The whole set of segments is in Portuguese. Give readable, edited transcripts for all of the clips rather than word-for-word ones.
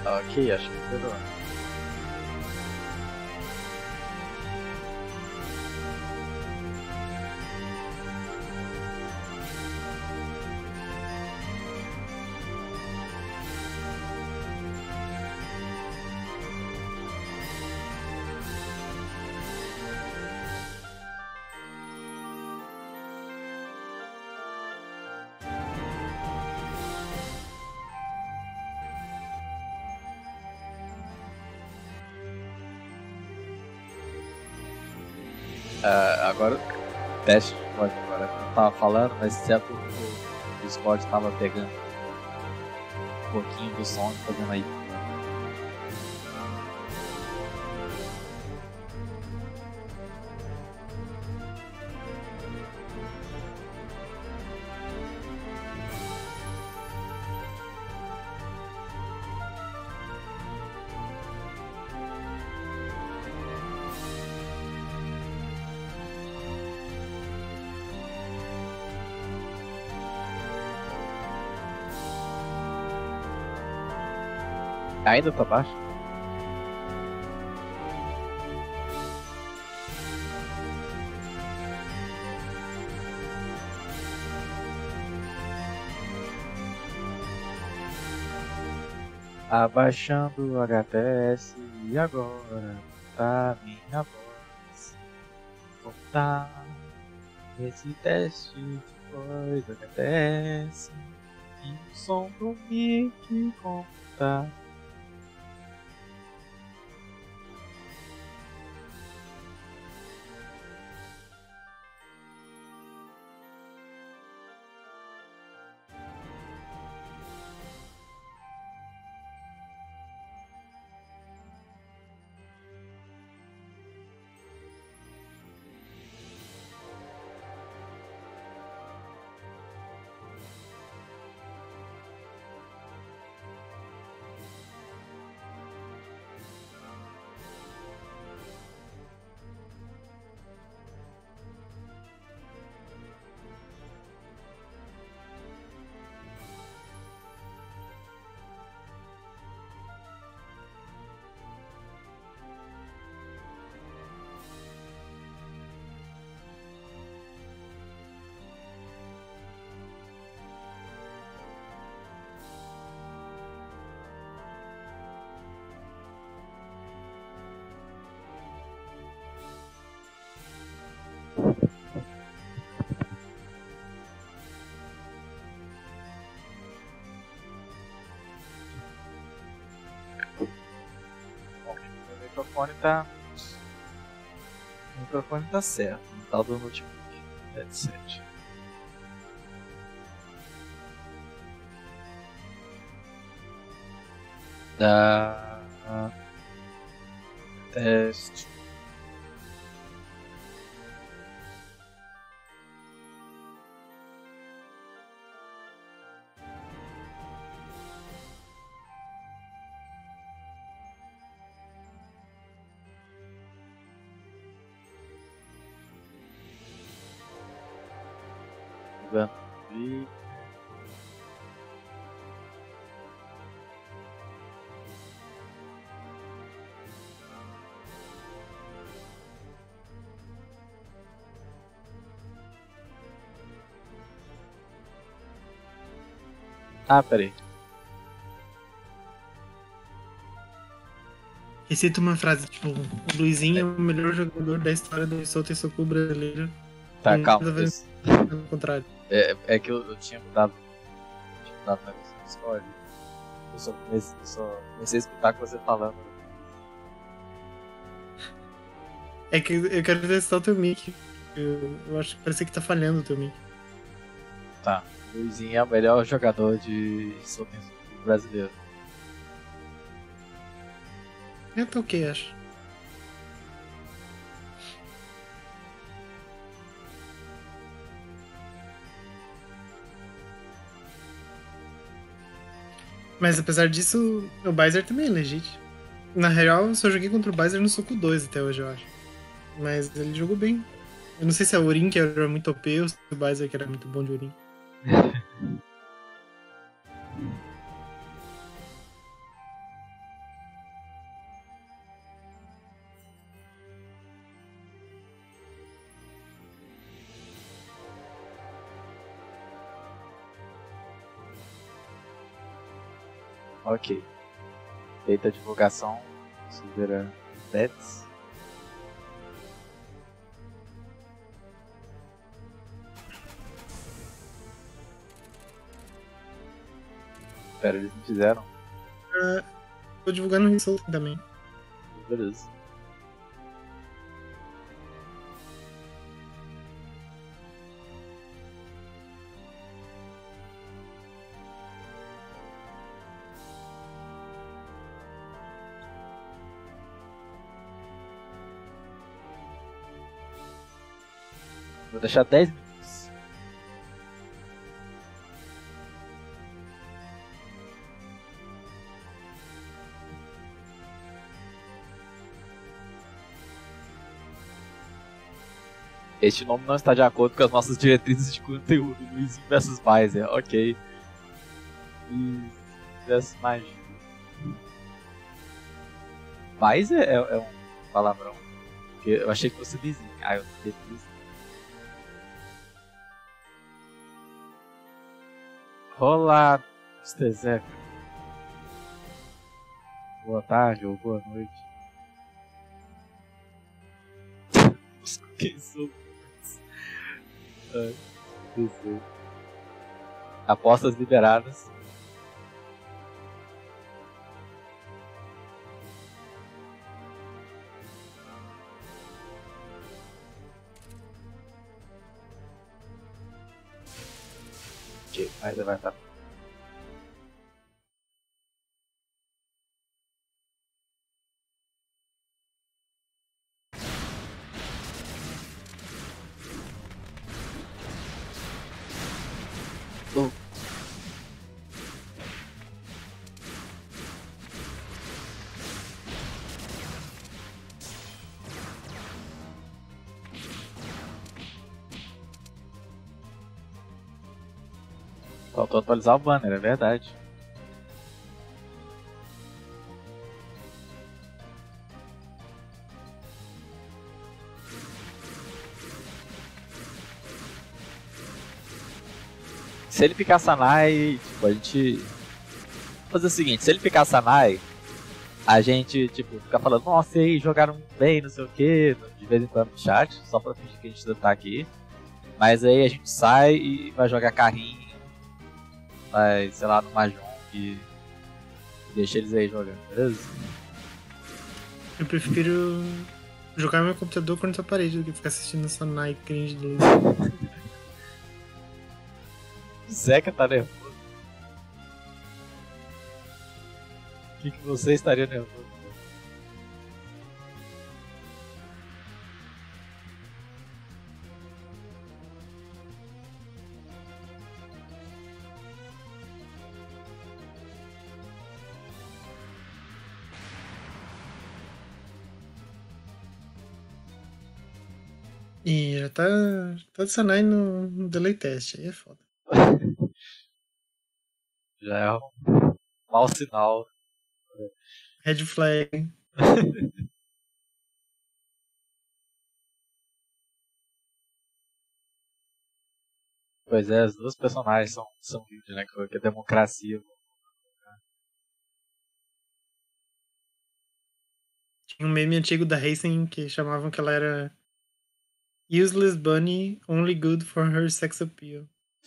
Ok, acho que melhorou. Agora, teste de voz agora. Eu tava falando, mas certo o Discord tava pegando um pouquinho do som e fazendo aí. Ainda tá baixo? Abaixando o HTS e agora tá minha voz. Voltar nesse teste de voz HTS e o som do mic contar. O microfone tá certo, não tá do notebook, headset. Da teste. E peraí. Recita uma frase, tipo, o Luizinho é o melhor jogador da história do Soto e Soku brasileiro. Tá, Nada calma. a ver ao contrário. É que eu tinha mudado na versão do Discord. Eu só comecei a escutar o que você falando. É que eu quero testar o teu mic. Eu acho que parece que tá falhando o teu mic. Tá. O Luizinho é o melhor jogador de Soto brasileiro. Tá ok, acho. Mas apesar disso, o Baizer também é legítimo. Na real, eu só joguei contra o Baizer no Soco 2 até hoje, eu acho. Mas ele jogou bem. Eu não sei se é o Urim que era muito OP ou se o Baizer que era muito bom de Urim. Ok. Feita a divulgação, Silveira Bets. Pera, eles não fizeram? Tô divulgando o Risol também. Beleza. Vou deixar 10 minutos. Este nome não está de acordo com as nossas diretrizes de conteúdo. Luizinho vs Baizer, ok. Luizinho vs Magia. Baizer é um palavrão. Porque eu achei que fosse Luizinho. Ah, eu não Luizinho. Olá, Mr. Zeca. Boa tarde ou boa noite. Quem sou? Apostas liberadas. Ok, ainda vai estar. Faltou atualizar o banner, é verdade. Se ele picar Sanai, tipo, a gente... fazer o seguinte, se ele picar Sanai, a gente, tipo, fica falando, nossa, e aí, jogaram bem, não sei o que, de vez em quando no chat, só pra fingir que a gente ainda tá aqui. Mas aí a gente sai e vai jogar carrinho, vai, sei lá, no Mahjong e deixa eles aí jogando, beleza? Eu prefiro jogar no meu computador contra a parede do que ficar assistindo essa Nike cringe do Zeca tá nervoso. O que você estaria nervoso? E já tá de Sanai no delay test, aí é foda. Já é um mau sinal. Red flag. Pois é, as duas personagens são vídeos, né? Que é democracia. Tinha um meme antigo da Racing que chamavam que ela era Useless Bunny, only good for her sex appeal.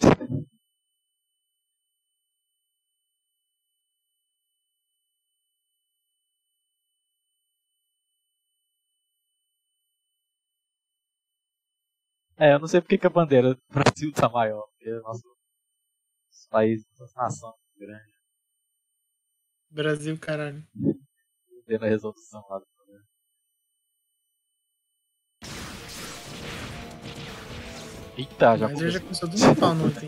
É, eu não sei porque que a bandeira do Brasil tá maior, porque o nosso país, nossa nação é grande. Brasil, caralho. Tendo a resolução lá do problema. Eita, já Mas começou. já começou do meu pau no ontem.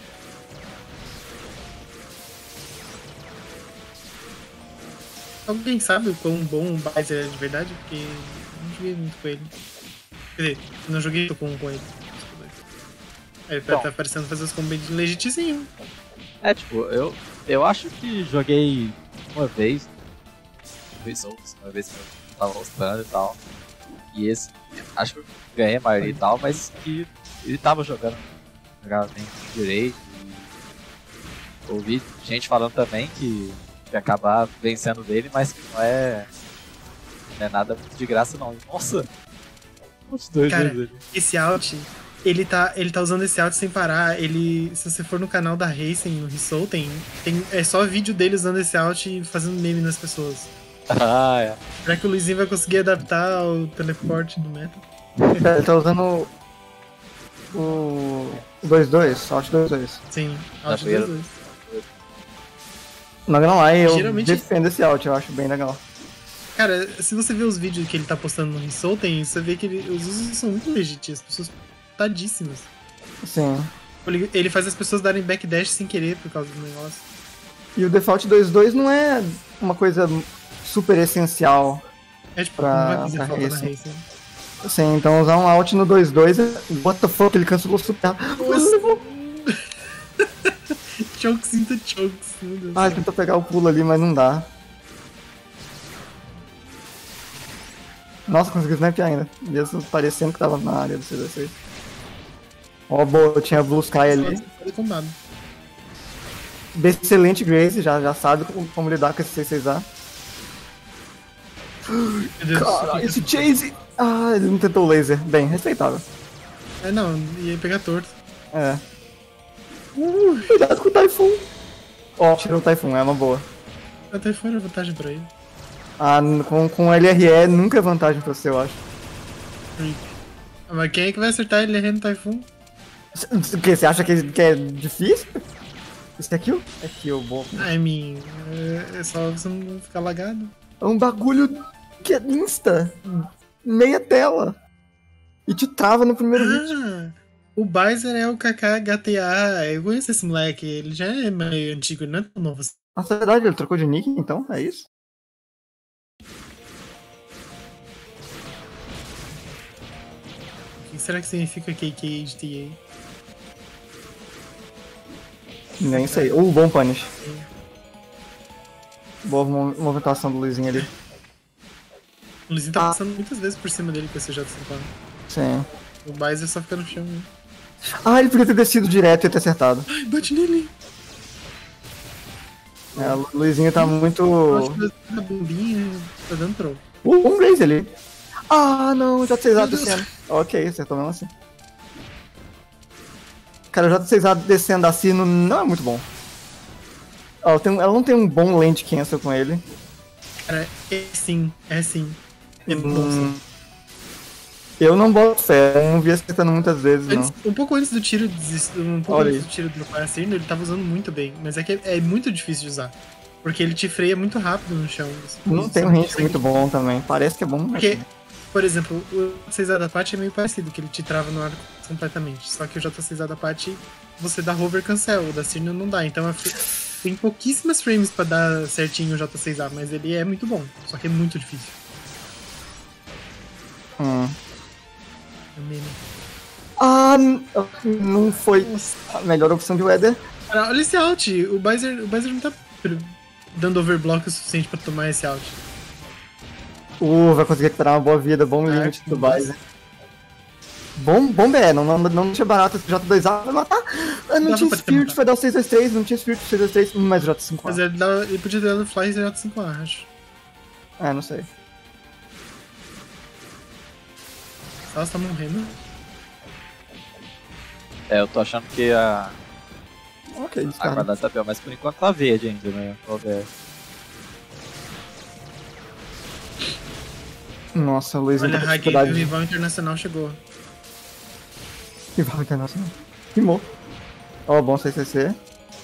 Alguém sabe o quão bom o Baizer é de verdade? Porque eu não joguei muito com ele. Quer dizer, não joguei com ele. Ele Então. tá parecendo fazer os combos legitizinho. É, tipo, eu acho que joguei uma vez outros, uma vez que eu tava mostrando e tal. E esse, acho que eu ganhei a maioria e tal, mas que ele tava jogava bem direito. E ouvi gente falando também que que acabar vencendo dele, mas que não é nada de graça não. Nossa! Os dois Cara, dele. esse alt, ele tá usando esse alt sem parar. Se você for no canal da Racing, no Risol, é só vídeo dele usando esse alt e fazendo meme nas pessoas. Ah, é. Será que o Luizinho vai conseguir adaptar o teleporte do meta? Ele tá usando o 2-2, alt 2-2. Sim, Na alt primeira. 2-2. Não, não, aí eu Geralmente- defendo esse alt, eu acho bem legal. Cara, se você ver os vídeos que ele tá postando no Risol, você vê que os usos são muito legítimos, as pessoas tadíssimas. Sim. Ele faz as pessoas darem backdash sem querer por causa do negócio. E o default 2-2 não é uma coisa super essencial. É tipo, Pra- não vai fazer pra falta na Racing. Racing. Sim, então usar um alt no 2-2 é... What the fuck, ele cancelou super. Chokes into chokes, meu Deus. Ah, ele tentou pegar o pulo ali, mas não dá. Nossa, consegui sniper ainda. Mesmo parecendo que tava na área do C16. Ó, boa, tinha Blue Sky ali. Foi combado. Excelente Grace, já sabe como lidar com esse C6A. Meu Deus. Caralho, esse Chase! Ah, ele não tentou o laser. Bem, respeitável. É, não, ia pegar torto. É. Cuidado com o Typhoon. Ó, tirou o Typhoon, é uma boa. Até foi vantagem pra ele. Ah, com LRE nunca é vantagem pra você, eu acho. Creep. Ah, mas quem é que vai acertar ele no Typhoon? O que? Você acha que é difícil? Isso é kill? É kill, bom. I mean, é só você não ficar lagado. É um bagulho que é insta. Meia tela. E te trava no primeiro hit. Ah, o Baizer é o KK GTA. Eu conheço esse moleque. Ele já é meio antigo, não é tão novo assim. Na verdade, ele trocou de nick, então? É isso? O que será que significa KKHTA? Nem sei. Bom punish. Boa movimentação do Luizinho ali. O Luizinho tá passando muitas vezes por cima dele com esse J50. Sim. O Baizer só fica no chão, né? Ah, ele podia ter descido direto e ter acertado. Ai, bate nele! É, o Luizinho tá Eu muito... acho que a bombinha tá dando troll. Um Grace ali. Ah, não, J6A Meu Deus. descendo. Ok, acertou mesmo assim. Cara, o J6A descendo assim não é muito bom. Ela não tem um bom land cancel com ele. Cara, é sim. É bom, sim. Eu não boto fé, eu não vi acertando muitas vezes, não. Um pouco antes do tiro Olha antes aí. do tiro do Paracirno, ele tava usando muito bem. Mas é que é muito difícil de usar. Porque ele te freia muito rápido no chão. Não tem um range muito bom também, parece que é bom. mas- Porque, por exemplo, o J6A da Pat é meio parecido, que ele te trava no ar completamente. Só que o J6A da Pat, você dá hover cancel, o da Cirno não dá. Então tem pouquíssimas frames pra dar certinho o J6A, mas ele é muito bom. Só que é muito difícil. É meme. Ah, não foi Nossa. a melhor opção de Weather. Cara, olha esse alt. O Baizer não tá dando overblock o suficiente pra tomar esse alt. Vai conseguir recuperar uma boa vida, bom limite do Baizer. Bom BE, não deixa barato esse J2A, vai matar. Ah, não Dava tinha pra ter Spirit, matado. foi dar o 623, não tinha Spirit 623, mas o J5A. Mas ele podia ter dado Fly e J5A, acho. Não sei. Ela tá morrendo. Eu tô achando que a Ok, a descarga. guarda tá pior, mas por enquanto tá verde ainda, né? Vamos ver. Nossa, o Luizinho Olha, tá com Haki, o dificuldade. rival internacional chegou. Rival internacional. Rimou. Ó, bom CCC.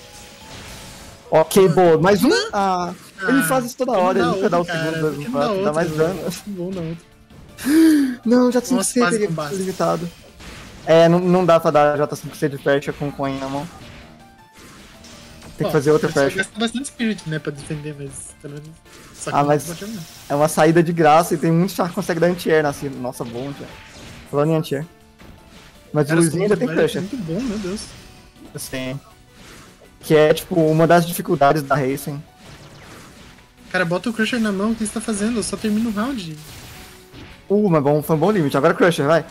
Ok, boa. Mais um? Ah, ele faz isso toda hora, ele nunca dá o segundo, dois, um, quatro, dá mais dano. Bom, não. Não, já 5 Nossa, c quase teria combate. limitado. Não dá pra dar J5C de percha com coin na mão. Tem que fazer outra percha. Gasta bastante spirit, né, pra defender, mas... Só que Ah, não mas- pode jogar. É uma saída de graça e tem muitos char que consegue dar anti-air na cena. Nossa, bom anti-air. Falando em anti-air. Mas o Cara, Luizinho ainda tem é pressure. muito bom, meu Deus. Sim. Que é, tipo, uma das dificuldades da Racing. Cara, bota o Crusher na mão, o que você tá fazendo? Eu só termino o round. Mas foi um bom limite. Agora Crusher, vai.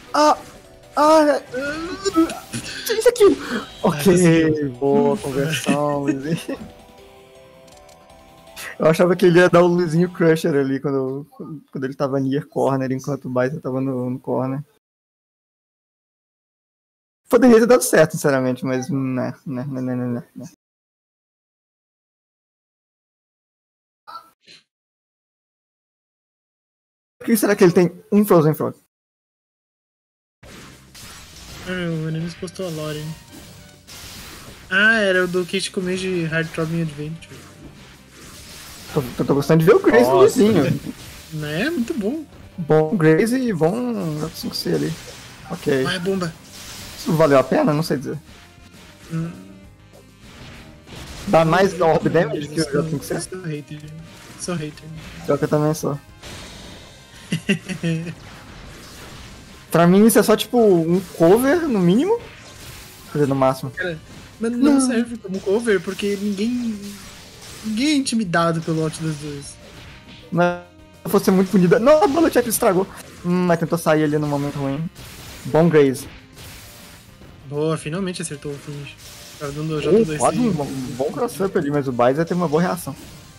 Isso aqui. Ok, boa conversão, Luizinho. Eu achava que ele ia dar o luzinho Crusher ali quando ele tava near corner, enquanto o Bison tava no corner. Poderia ter dado certo, sinceramente, mas né. Por que será que ele tem um Frozen Frog? O Venenos postou a lore, hein? Ah, era o do Kate Comer de Hard Throbbing Adventure. Tô gostando de ver o Grace no vizinho. Né? Muito bom. Bom Grace e bom 5C ali. Ok. Vai, bomba. Isso valeu a pena? Não sei dizer. Dá mais orb damage que o J5C? Sou hater. Pior que eu também sou. Pra mim isso é só tipo um cover no mínimo. Quer dizer, no máximo. Cara, mas não serve como cover porque ninguém é intimidado pelo Out das duas. Mas se eu fosse muito punida. Não, a Bullet Check estragou. Mas tentou sair ali no momento ruim. Bom Graze. Boa, finalmente acertou o finish. Tava dando J2C. Quase um bom cross-up ali, mas o Baizer tem uma boa reação.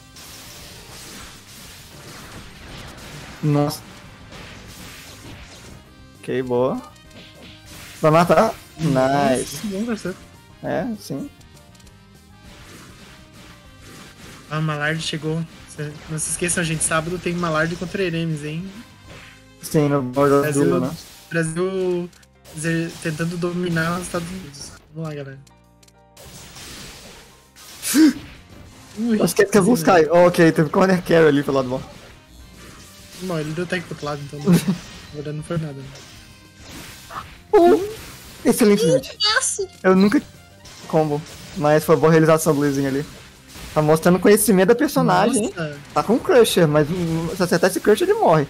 Nossa. Ok, boa. Vai matar? Nice. Bom cross-up. É, sim. Ah, o Malard chegou. Não se esqueçam, gente, sábado tem Malard contra Eremes, hein? Sim, no Border Brasil, né? Brasil tentando dominar os Estados Unidos. Vamos lá, galera. Acho que é Blue Sky. Oh, ok, teve Corner Carry ali pelo lado bom. Não, ele deu tag pro outro lado, então na verdade não foi nada. Excelente limite. Eu nunca combo, mas foi boa realização do Luizinho ali. Tá mostrando conhecimento da personagem, hein? Tá com Crusher, mas se acertar esse Crusher ele morre.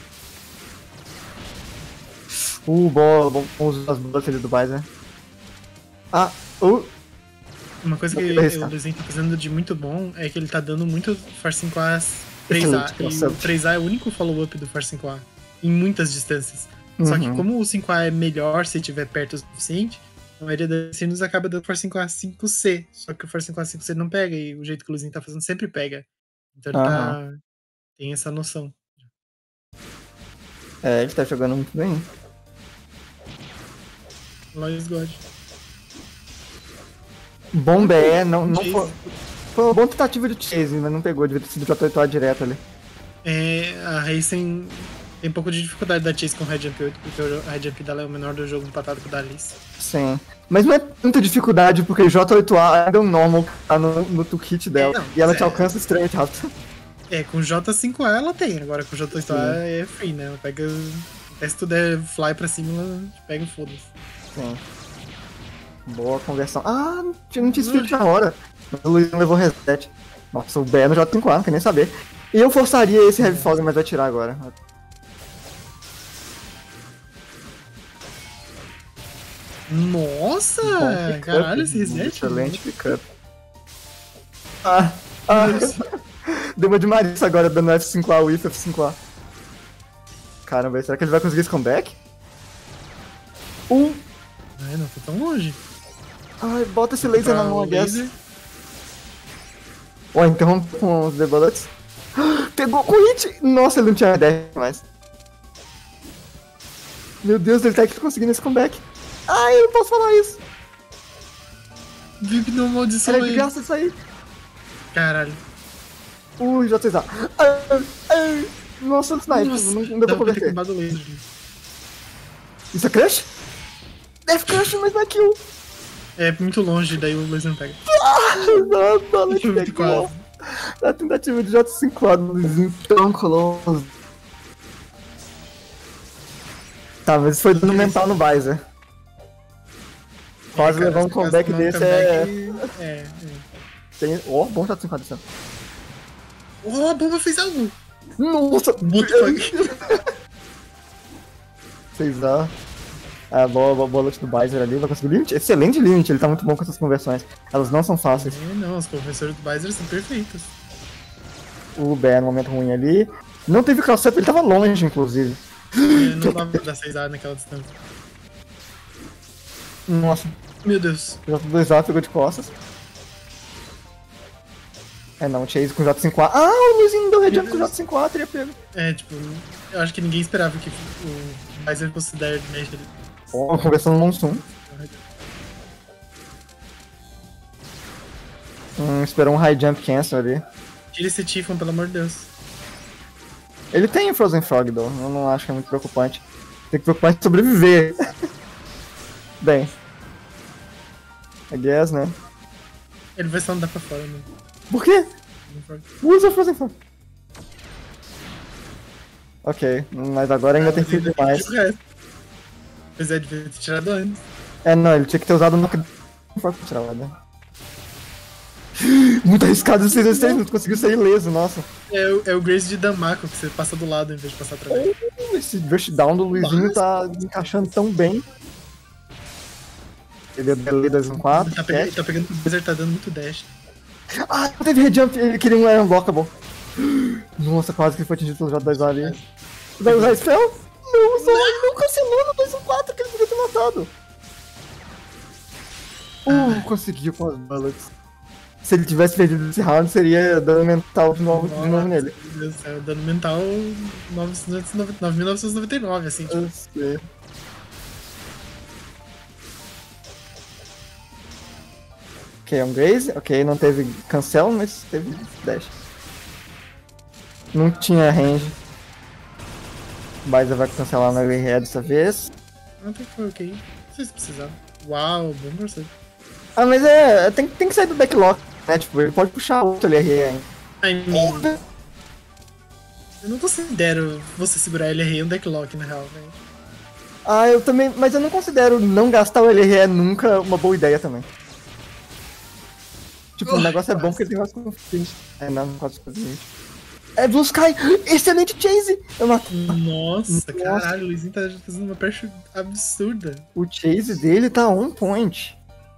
Boa, bom uso das bolas ali do Baizer. Uma coisa que o Luizinho tá fazendo de muito bom é que ele tá dando muito Force 5A 3A. E o 3A é o único follow-up do Force 5A em muitas distâncias. Só que como o 5A é melhor se estiver perto o suficiente, a maioria das sinos acaba dando Force 5A 5C. Só que o Force 5A 5C não pega, e o jeito que o Luizinho tá fazendo sempre pega. Então ele tem essa noção. É, ele tá jogando muito bem. Lois God. Bom BE, não foi uma boa tentativa de chase, mas não pegou, devia ter sido J8A direto ali. A Racing tem um pouco de dificuldade da chase com o Red Jump 8, porque o Red Jump dela é o menor do jogo empatado com o da Alice. Sim, mas não é tanta dificuldade, porque J8A ainda é um normal que tá no toolkit dela, e ela te alcança extremamente rápido. Com J5A ela tem, agora com J8A é free, né? Ela pega. Até se tu der fly pra cima, ela pega e foda-se. Sim. Boa conversão. Não tinha split na hora. Mas o Luiz levou reset. Nossa, o BE no J5A, não quer nem saber. E eu forçaria esse Heavy Fog, mas vai tirar agora. Nossa! Caralho, esse reset. Excelente pickup. Deu uma de Marissa agora, dando F5A, whiff F5A. Caramba, será que ele vai conseguir esse comeback? Não foi tão longe. Bota esse laser na mão, I guess. Interrompe com os The Bullets. Pegou com hit! Nossa, ele não tinha 10 mais. Meu Deus, ele tá aqui conseguindo esse comeback. Eu não posso falar isso. Vip não maldição aí. É de graça isso aí. Caralho. J6A. Nossa, o sniper. Não deu pra converter. Isso é crush? Death crush, mas não é kill. É muito longe, daí o laser não pega. Não pegou. A tentativa de J5A do Luizinho tão close. Tá, mas isso foi dano mental no Baizer. Quase levar um comeback desse Tem... bom J5A desse. A bomba fez algo! Nossa! Muito fuck! 6A. Boa bola do Baizer ali, vai conseguir limit. Excelente limit, ele tá muito bom com essas conversões. Elas não são fáceis. Não, os conversores do Baizer são perfeitos. O BE no momento ruim ali. Não teve cross-up, ele tava longe, inclusive. Não dava pra dar 6A naquela distância. Nossa. Meu Deus. J2A pegou de costas. É, não, Chase com J54. Ah, o Luizinho deu Red com J54 e ia pego. É, tipo, eu acho que ninguém esperava que o Baizer fosse dar Dash ali. Ó, conversando no Monsoon. Esperou um high jump cancel ali. Tira esse Tifon, pelo amor de Deus. Ele tem o Frozen Frog, though. Eu não acho que é muito preocupante. Tem que preocupar em sobreviver. Bem. I guess, né? Ele vai só andar pra fora, né? Por quê? Usa o Frozen Frog. Ok, mas agora ainda tem que ser demais. Pois é, devia ter tirado antes. É, não, ele tinha que ter usado no pra tirar lá, né? Muito arriscado esse 6 não conseguiu sair ileso, nossa. É o Grace de Damako, que você passa do lado em vez de passar através. Esse rushdown do Luizinho tá encaixando tão bem. Ele é delay 2-1-4. Tá pegando o Blizzard, tá dando muito dash. Ah, teve rejump, ele queria um Iron Blockable. Nossa, quase que ele foi atingido pelo J2 ali. Vai usar spell? Não usou, não cancelou no 2-1-4 que ele podia ter matado. Conseguiu com as bullets. Se ele tivesse perdido esse round, seria dano mental de novo nele. Meu Deus do céu, dano mental 9.999, assim. Tipo. Eu sei. Ok, um Graze. Ok, não teve cancel, mas teve dash. Não tinha range. O Baizer vai cancelar na LR dessa vez. Não tem que foi ok. Não sei se precisava. Uau, bom você. Ah, mas tem que sair do backlock, né? Tipo, ele pode puxar outro LR ainda. Eu não considero você segurar LR em um decklock, na real, velho. Ah, eu também, mas eu não considero não gastar o LRE nunca uma boa ideia também. Tipo, o negócio é bom porque ele tem quase confiante. É, não, quase confiante. É Blue Sky! Excelente Chase! Eu matei. Nossa, caralho, o Luizinho tá fazendo uma percha absurda. O Chase dele tá on point.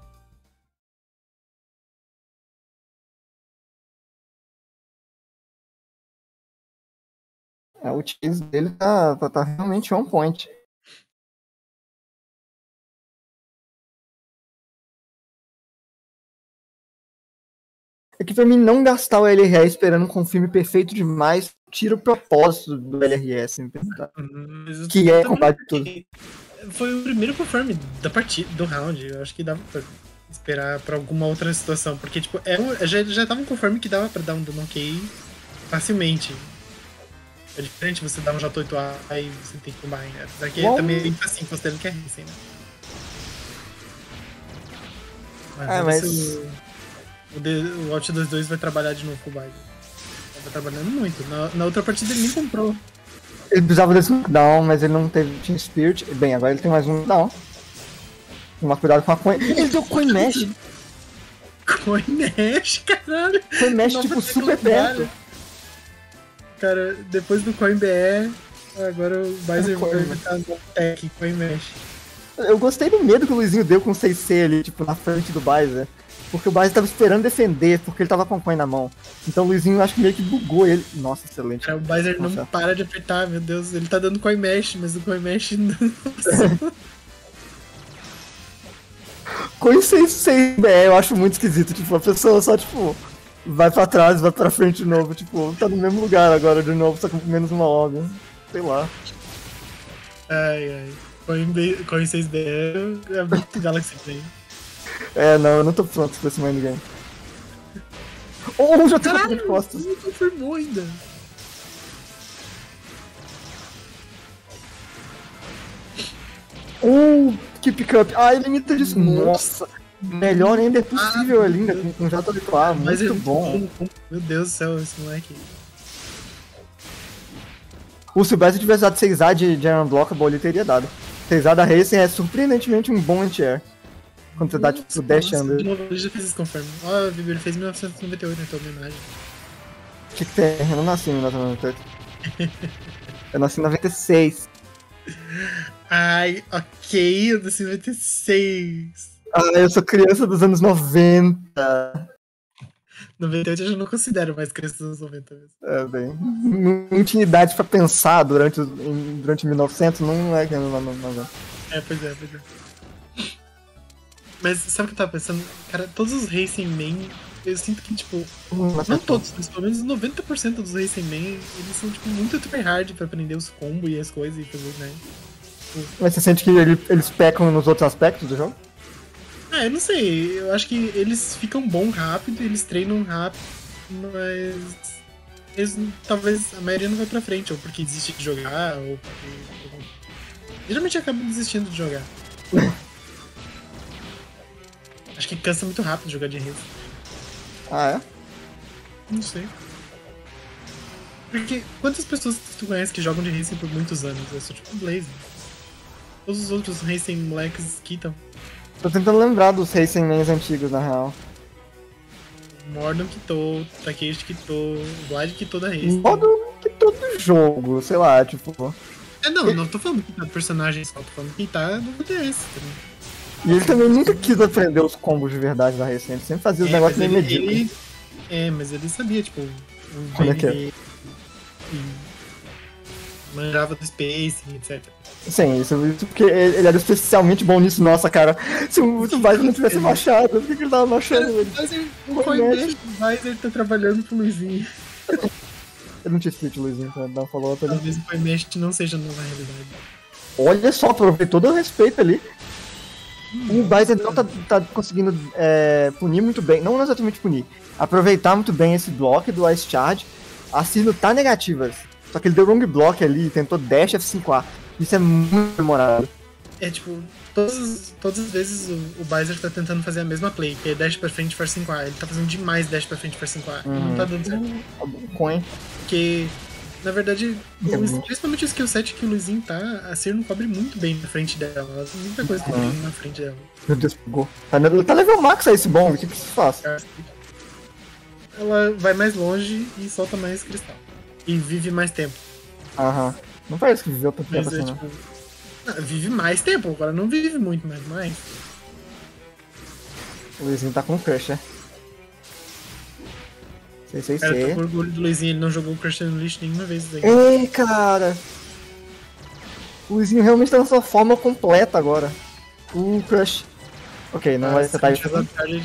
É, o Chase dele tá realmente on point. É que pra mim não gastar o LRE esperando um confirme perfeito demais tira o propósito do LRS, que é combate tudo. Foi o primeiro confirme da partida, do round. Eu acho que dava pra esperar pra alguma outra situação. Porque, tipo, já tava um confirme que dava pra dar um dano ok facilmente. É diferente você dar um J8A e você tem que combar, né? Daqui também é assim, considerando que é recém, né? Mas o Out 22 vai trabalhar de novo com o Biden. Ele vai trabalhando muito. Na outra partida ele nem comprou. Ele precisava desse knockdown, mas ele não teve Team Spirit. Bem, agora ele tem mais um knockdown. Tomar cuidado com a coin. Ele deu Coin Mesh! Coin Mesh, caralho! Coin Mesh, tipo, super perto. Cara, depois do Coin BE, agora o Baizer vai estar no tech Coin Mesh. Eu gostei do medo que o Luizinho deu com o 6C ali, tipo, na frente do Baizer. Porque o Baizer tava esperando defender, porque ele tava com o coin na mão. Então o Luizinho acho que meio que bugou ele. Nossa, excelente. Cara, o Baizer não para de apertar, meu Deus. Ele tá dando Coin Mesh, mas o Coin Mesh não... Coin 6C eu acho muito esquisito. Tipo, a pessoa só, tipo, vai pra trás, vai pra frente de novo. Tipo, tá no mesmo lugar agora de novo, só com menos uma orbe. Sei lá. Ai. Coin 6BE é muito Galaxy Play. É, não, eu não tô pronto pra esse mindgame. Já tô com de costas. Não confirmou ainda. Que pick-up. Ele limita disso. Nossa. Melhor ainda é possível ali, ainda com J8A. Muito bom. Meu Deus do céu, esse moleque. O Silvestre tivesse dado 6A de Iron Blockable, ele teria dado. 6A da Racing é surpreendentemente um bom anti-air. Quando você dá tipo 10 under. Eu já fiz esse confirm. Ó, Vivi, ele fez 1998 na tua homenagem. Que tem? Eu não nasci em 1998. Eu nasci em 96. Ai, ok, eu nasci em 96. Eu sou criança dos anos 90. 98 eu já não considero mais criança dos anos 90 mesmo. Bem. Não tinha idade pra pensar durante 1900, não é que não. Pois é. Mas sabe o que eu tava pensando? Cara, todos os Racing Man, eu sinto que, tipo, não todos, mas pelo menos 90% dos Racing Man, eles são, tipo, muito tryhard pra aprender os combos e as coisas e fazer, né? Mas você sente que eles pecam nos outros aspectos do jogo? Eu não sei, eu acho que eles ficam bom rápido, eles treinam rápido, mas eles, talvez a maioria não vai pra frente, ou porque desiste de jogar, ou porque... Geralmente acabam desistindo de jogar. Acho que cansa muito rápido jogar de Racing. Ah, é? Não sei. Porque quantas pessoas tu conhece que jogam de Racing por muitos anos? É só tipo Blaze. Todos os outros Racing moleques quitam. Tô tentando lembrar dos Racing Mans antigos, na real. Mordon quitou, Takeshi quitou, Vlad quitou da Racing. Modo que todo jogo, sei lá, tipo... Não tô falando que tá do personagem só, tô falando que tá no VTS também. E ele também nunca quis aprender os combos de verdade da Racing, ele sempre fazia os negócios meio medíocres. Mas ele sabia, tipo, Como é que é? Manjava do Space, etc. Sim, isso porque ele era especialmente bom nisso. Nossa, cara, se o Weiser não tivesse machado, por que ele tava machando ele? O Weiser tá trabalhando pro Luizinho. Ele não tinha split, Luizinho, pra dar um follow-up ali. Talvez o Coimesh não seja nova realidade. Olha só, aproveitou todo o respeito ali. O Weiser não tá conseguindo punir muito bem, não exatamente punir, aproveitar muito bem esse bloco do Ice Charge. A Cirno tá negativa, só que ele deu wrong block ali e tentou dash F5A. Isso é muito memorável. Tipo, todas as vezes o Weiser tá tentando fazer a mesma play, que é dash pra frente for 5A. Ele tá fazendo demais dash pra frente for 5A. Não tá dando certo. Coin. Porque, na verdade, principalmente o skill set que o Luizinho tá, a Cirno cobre muito bem na frente dela. Ela tem muita coisa cobrindo na frente dela. Meu Deus, pegou. Tá level max aí esse bomb, o que se faz? Ela vai mais longe e solta mais cristal. E vive mais tempo. Aham. Não parece que viveu tanto tempo assim, tipo, não. Vive mais tempo, agora não vive muito, mas mais. O Luizinho tá com crush, né? Sei. Eu tô com orgulho do Luizinho, ele não jogou o Crush no lixo nenhuma vez. Ei, cara! O Luizinho realmente tá na sua forma completa agora. O Crush. Ok, não vai acertar isso.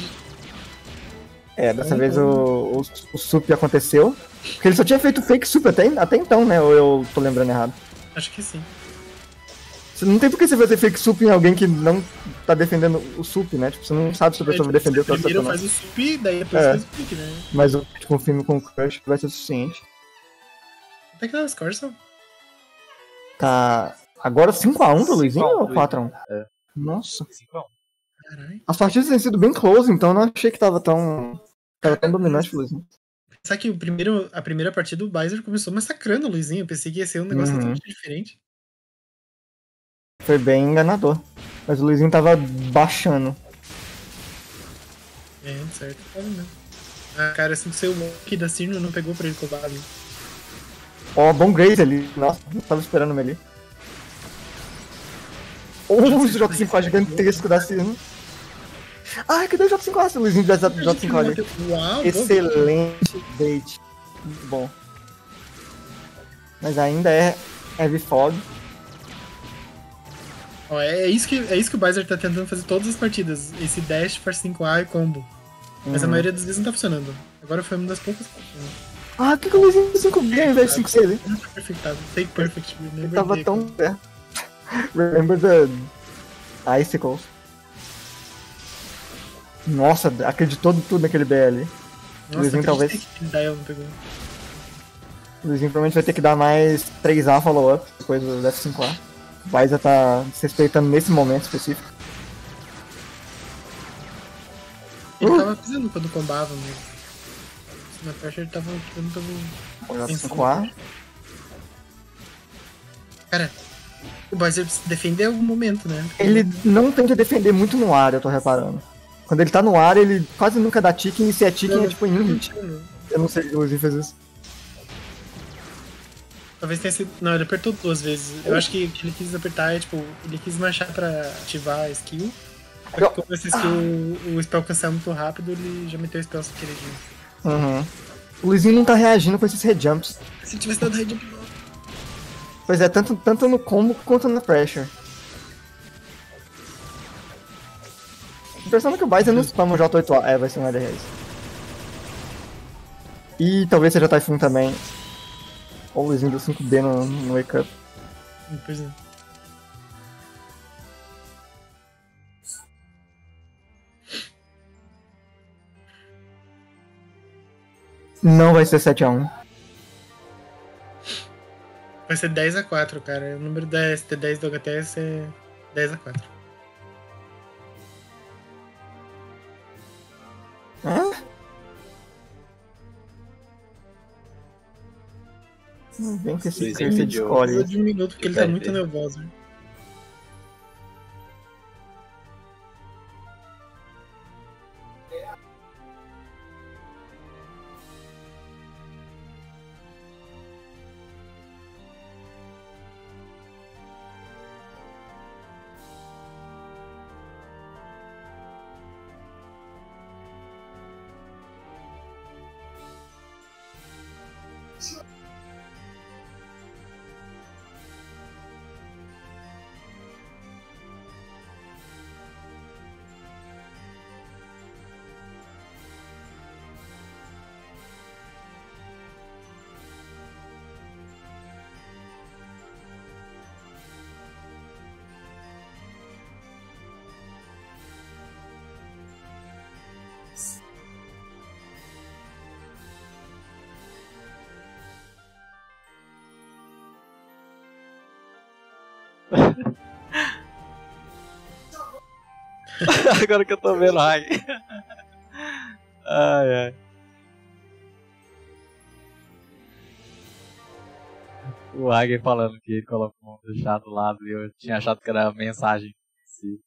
Dessa vez o sup aconteceu. Porque ele só tinha feito fake sup até então, né? Ou eu tô lembrando errado? Acho que sim. Você não tem por que você fazer fake sup em alguém que não tá defendendo o sup, né? Tipo, você não sabe se a pessoa vai defender o seu primeiro faz o sup, daí depois faz o pick, né? Mas eu confirmo com o Crush que vai ser suficiente. Até que dá o score, só. Tá... Agora 5x1 pro Luizinho ou 4x1? Nossa. 5x1. Caralho. As partidas têm sido bem close, então eu não achei que tava tão dominante pro Luizinho. Sabe que a primeira partida do Weiser começou massacrando o Luizinho. Eu pensei que ia ser um negócio totalmente diferente. Foi bem enganador. Mas o Luizinho tava baixando. Certo. Tava mesmo. Cara, assim que o seu lock da Cirno não pegou pra ele cobar ali. Bom Grace ali. Nossa, eu tava esperando ele ali. O J5A gigantesco da Cirno. Cadê o J5A? Se o Luizinho tivesse dado o J5A ali. Uau, excelente bait. Muito bom. Mas ainda é Heavy Fog. É isso que o Weiser tá tentando fazer todas as partidas. Esse dash for 5A e combo. Mas a maioria das vezes não tá funcionando. Agora foi uma das poucas. Por que o Luizinho 5B ao invés de 5C, hein? Não tá perfeitado. Take perfect. Ele tava tão perto. Remember the Icicles. Nossa, acreditou de tudo naquele BL. Nossa, Luizinho talvez. Não pegou. O Luizinho provavelmente vai ter que dar mais 3A follow-up depois do F5A. O Weiser tá desrespeitando nesse momento específico. Ele tava pisando quando combava, mas na pressure ele tava. F5A. Cara, o Weiser precisa defender em algum momento, né? Ele não tenta defender muito no ar, eu tô reparando. Quando ele tá no ar, ele quase nunca dá ticking, e se é ticking é tipo em um hit. Eu não sei se o Luizinho fez isso. Talvez tenha sido... Não, ele apertou 2 vezes. Eu acho que o que ele quis apertar é, tipo, ele quis marchar pra ativar a skill. Só que como essa skill, o spell cancela muito rápido, ele já meteu o spell sem querer. O Luizinho não tá reagindo com esses headjumps. Se ele tivesse dado headjump, não. Pois é, tanto no combo quanto na pressure. impressão é que o Bison não spama o J8A. É, vai ser um LRS. E talvez seja Typhoon também. Ou o Luizinho do 5B no Wake Up. Pois é. Não vai ser 7-1. Vai ser 10-4, cara. O número da ST10 do HTS é 10-4. Hã? Não vem com esse Luizinho curse de pediu. escolhe. Precisa de um minuto, porque ele tá Vai muito ver. nervoso. Agora que eu tô vendo, ai. Ai, ai. O Hagen falando que ele colocou um chá do lado e eu tinha achado que era mensagem. Sim.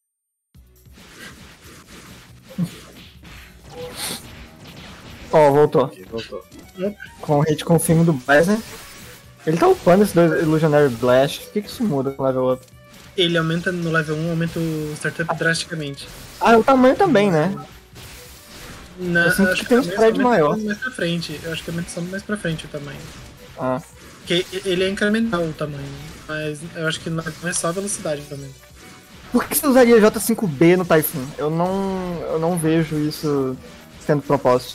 Ó, voltou. Aqui, voltou. Com o hit confirmo do Bison. Ele tá upando esse dois Illusionary Blast. O que isso muda no level up? Ele aumenta no level 1, aumenta o startup drasticamente. Ah, o tamanho também, né? Na, Eu sinto acho que tem um também spread aumenta maior. mais pra frente. Eu acho que aumenta só mais pra frente o tamanho. Ah. Porque ele é incremental o tamanho. Mas eu acho que não é só a velocidade também. Por que você usaria J5B no Typhoon? Eu não vejo isso sendo propósito.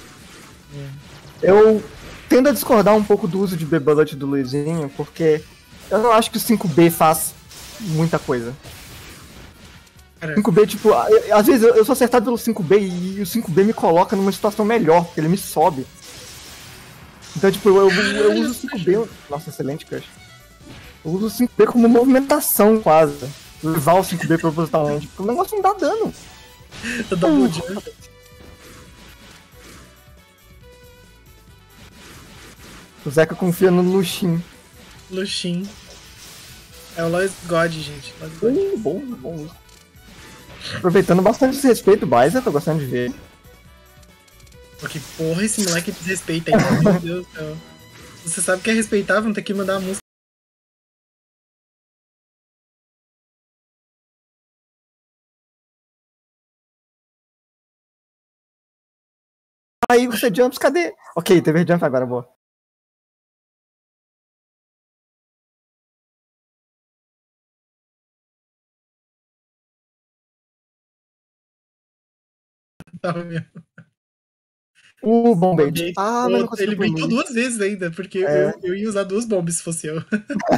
Eu tendo a discordar um pouco do uso de B-Bullet do Luizinho, porque eu não acho que o 5B faz muita coisa. Cara, 5B, tipo, às vezes eu sou acertado pelo 5B e o 5B me coloca numa situação melhor, porque ele me sobe. Então, tipo, eu uso o 5B. Nossa, excelente, Crush. Eu uso o 5B como movimentação, quase. Levar o 5B propositalmente, porque o negócio não dá dano. eu dou um jump. O Zeca confia no Luxin. Luxin. É o Lois God, gente. Lois God. Bom. Aproveitando bastante esse respeito, o Baiza, tô gostando de ver. Porque, porra, esse moleque desrespeita aí. Meu Deus do céu. Você sabe que é respeitar, vão ter que mandar a música. Aí você jumps, cadê? Ok, teve jump agora, boa. Tava mesmo. Bom bait. Ah, mas não conseguiu Ele por baitou mim. duas vezes ainda, porque É. eu ia usar duas bombas se fosse eu.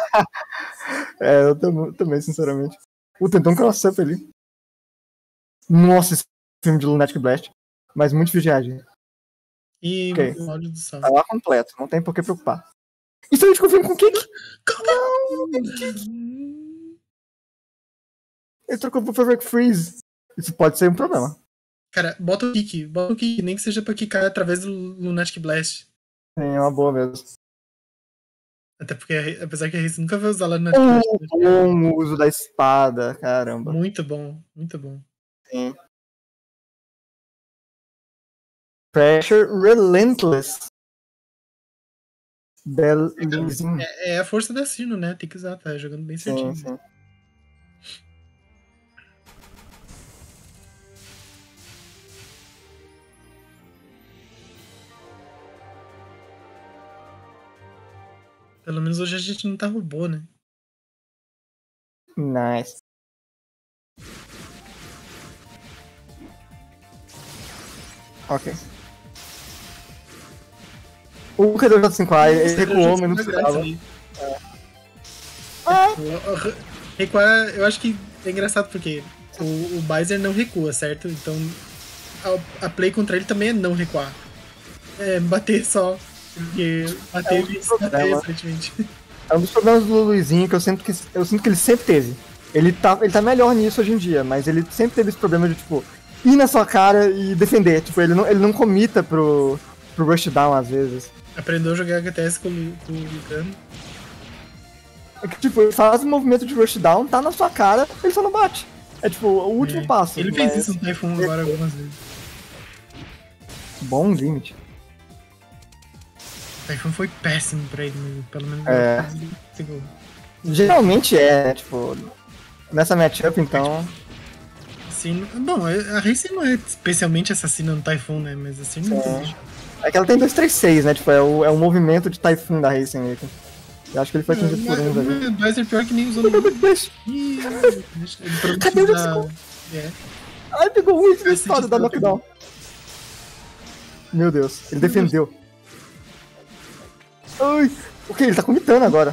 Eu também, sinceramente. Tentou um cross-up ali. Nossa, esse filme de Lunatic Blast. Mas muito viagem. E Ok. o áudio do som. Tá lá completo, não tem por que preocupar. Isso a gente confirma com o Kick? Ele trocou pro Perfect Freeze. Isso pode ser um problema. Cara, bota o kick, nem que seja pra quicar através do Lunatic Blast. Sim, é uma boa mesmo. Até porque, apesar que a Race nunca vai usar lá no Lunatic Blast. Né? Bom uso da espada, caramba. Muito bom, muito bom. Sim. Pressure Relentless. Belzinho. É a força da Sino, né? Tem que usar, tá jogando bem certinho. Sim. Pelo menos hoje a gente não tá robô, né? Nice. Ok. O cadê o J5A? Ele recuou, mas não precisava. Recuar, eu acho que é engraçado porque o Baizer não recua, certo? Então a play contra ele também é não recuar. É bater só. Porque bater bater, aparentemente. É um dos problemas do Luizinho que eu sinto que ele sempre teve. Ele tá melhor nisso hoje em dia, mas ele sempre teve esse problema de, tipo, ir na sua cara e defender. Tipo, ele não comita pro rushdown às vezes. Aprendeu a jogar HTS com o Lucano. É que, tipo, ele faz um movimento de rushdown, tá na sua cara, ele só não bate. É tipo, o último passo. Ele fez isso no Typhoon agora algumas vezes. Bom limite. O Typhoon foi péssimo pra ele, pelo menos. Geralmente né? Tipo, nessa matchup, então. Assim, bom, a Racing não é especialmente assassina no Typhoon, né? Mas assim não existe. É que ela tem 236, né? Tipo, é o movimento de Typhoon da Racing meio que. Eu acho que ele foi atingido por uns ali. O Baizer pior que nem usou no... Cadê o J5? Ai, pegou muito no estado da knockdown. Meu Deus, ele defendeu. Ai, ok, ele tá comitando agora.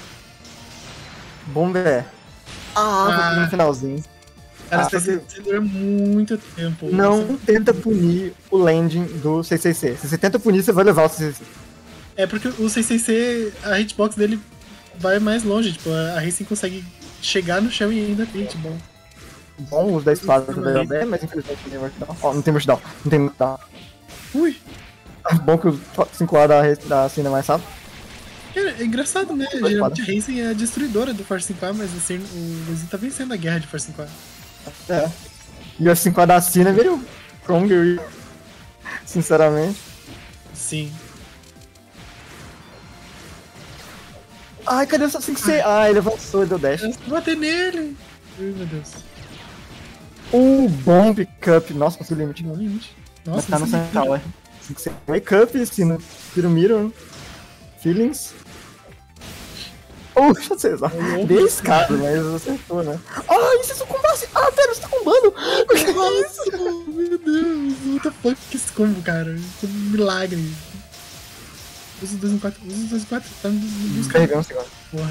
Bom, velho. No finalzinho. Cara, você dura muito tempo. Não tenta punir o landing do 666C. Se você tenta punir, você vai levar o 666C. É porque o 666C, a hitbox dele vai mais longe. Tipo, a Racing consegue chegar no chão e ainda tem hitbox. Bom, os da espada também bem, mas infelizmente não tem rushdown. Ó, não tem rushdown. Não tem rushdown. Ui! Bom que o 5A da cena é mais rápido. É engraçado, né? Geralmente a Racing é a destruidora do Force 5A, mas assim, o Luizinho tá vencendo a guerra de Force 5A. É. E o 5A da Cina é meio Kronger, sinceramente. Sim. Ai, cadê o 5C? Ah, ele avançou e deu dash. Eu vou bater nele! Ai, meu Deus. Bom pick-up. Nossa, consegui o limite. Não, limite. Mas Nossa, tá no central, é. 5C. Wake-up, Cina. Tira o Mirror. Feelings. Deixa eu ser, dei escada, mas acertou, né? Isso é sucumbasse! Pera, você tá combando! O que é isso? Meu Deus, what the fuck que esse combo, cara? Que milagre. Usa o 2 em 4, usa o 2 em 4, tá me buscando. Carregamos agora. Porra.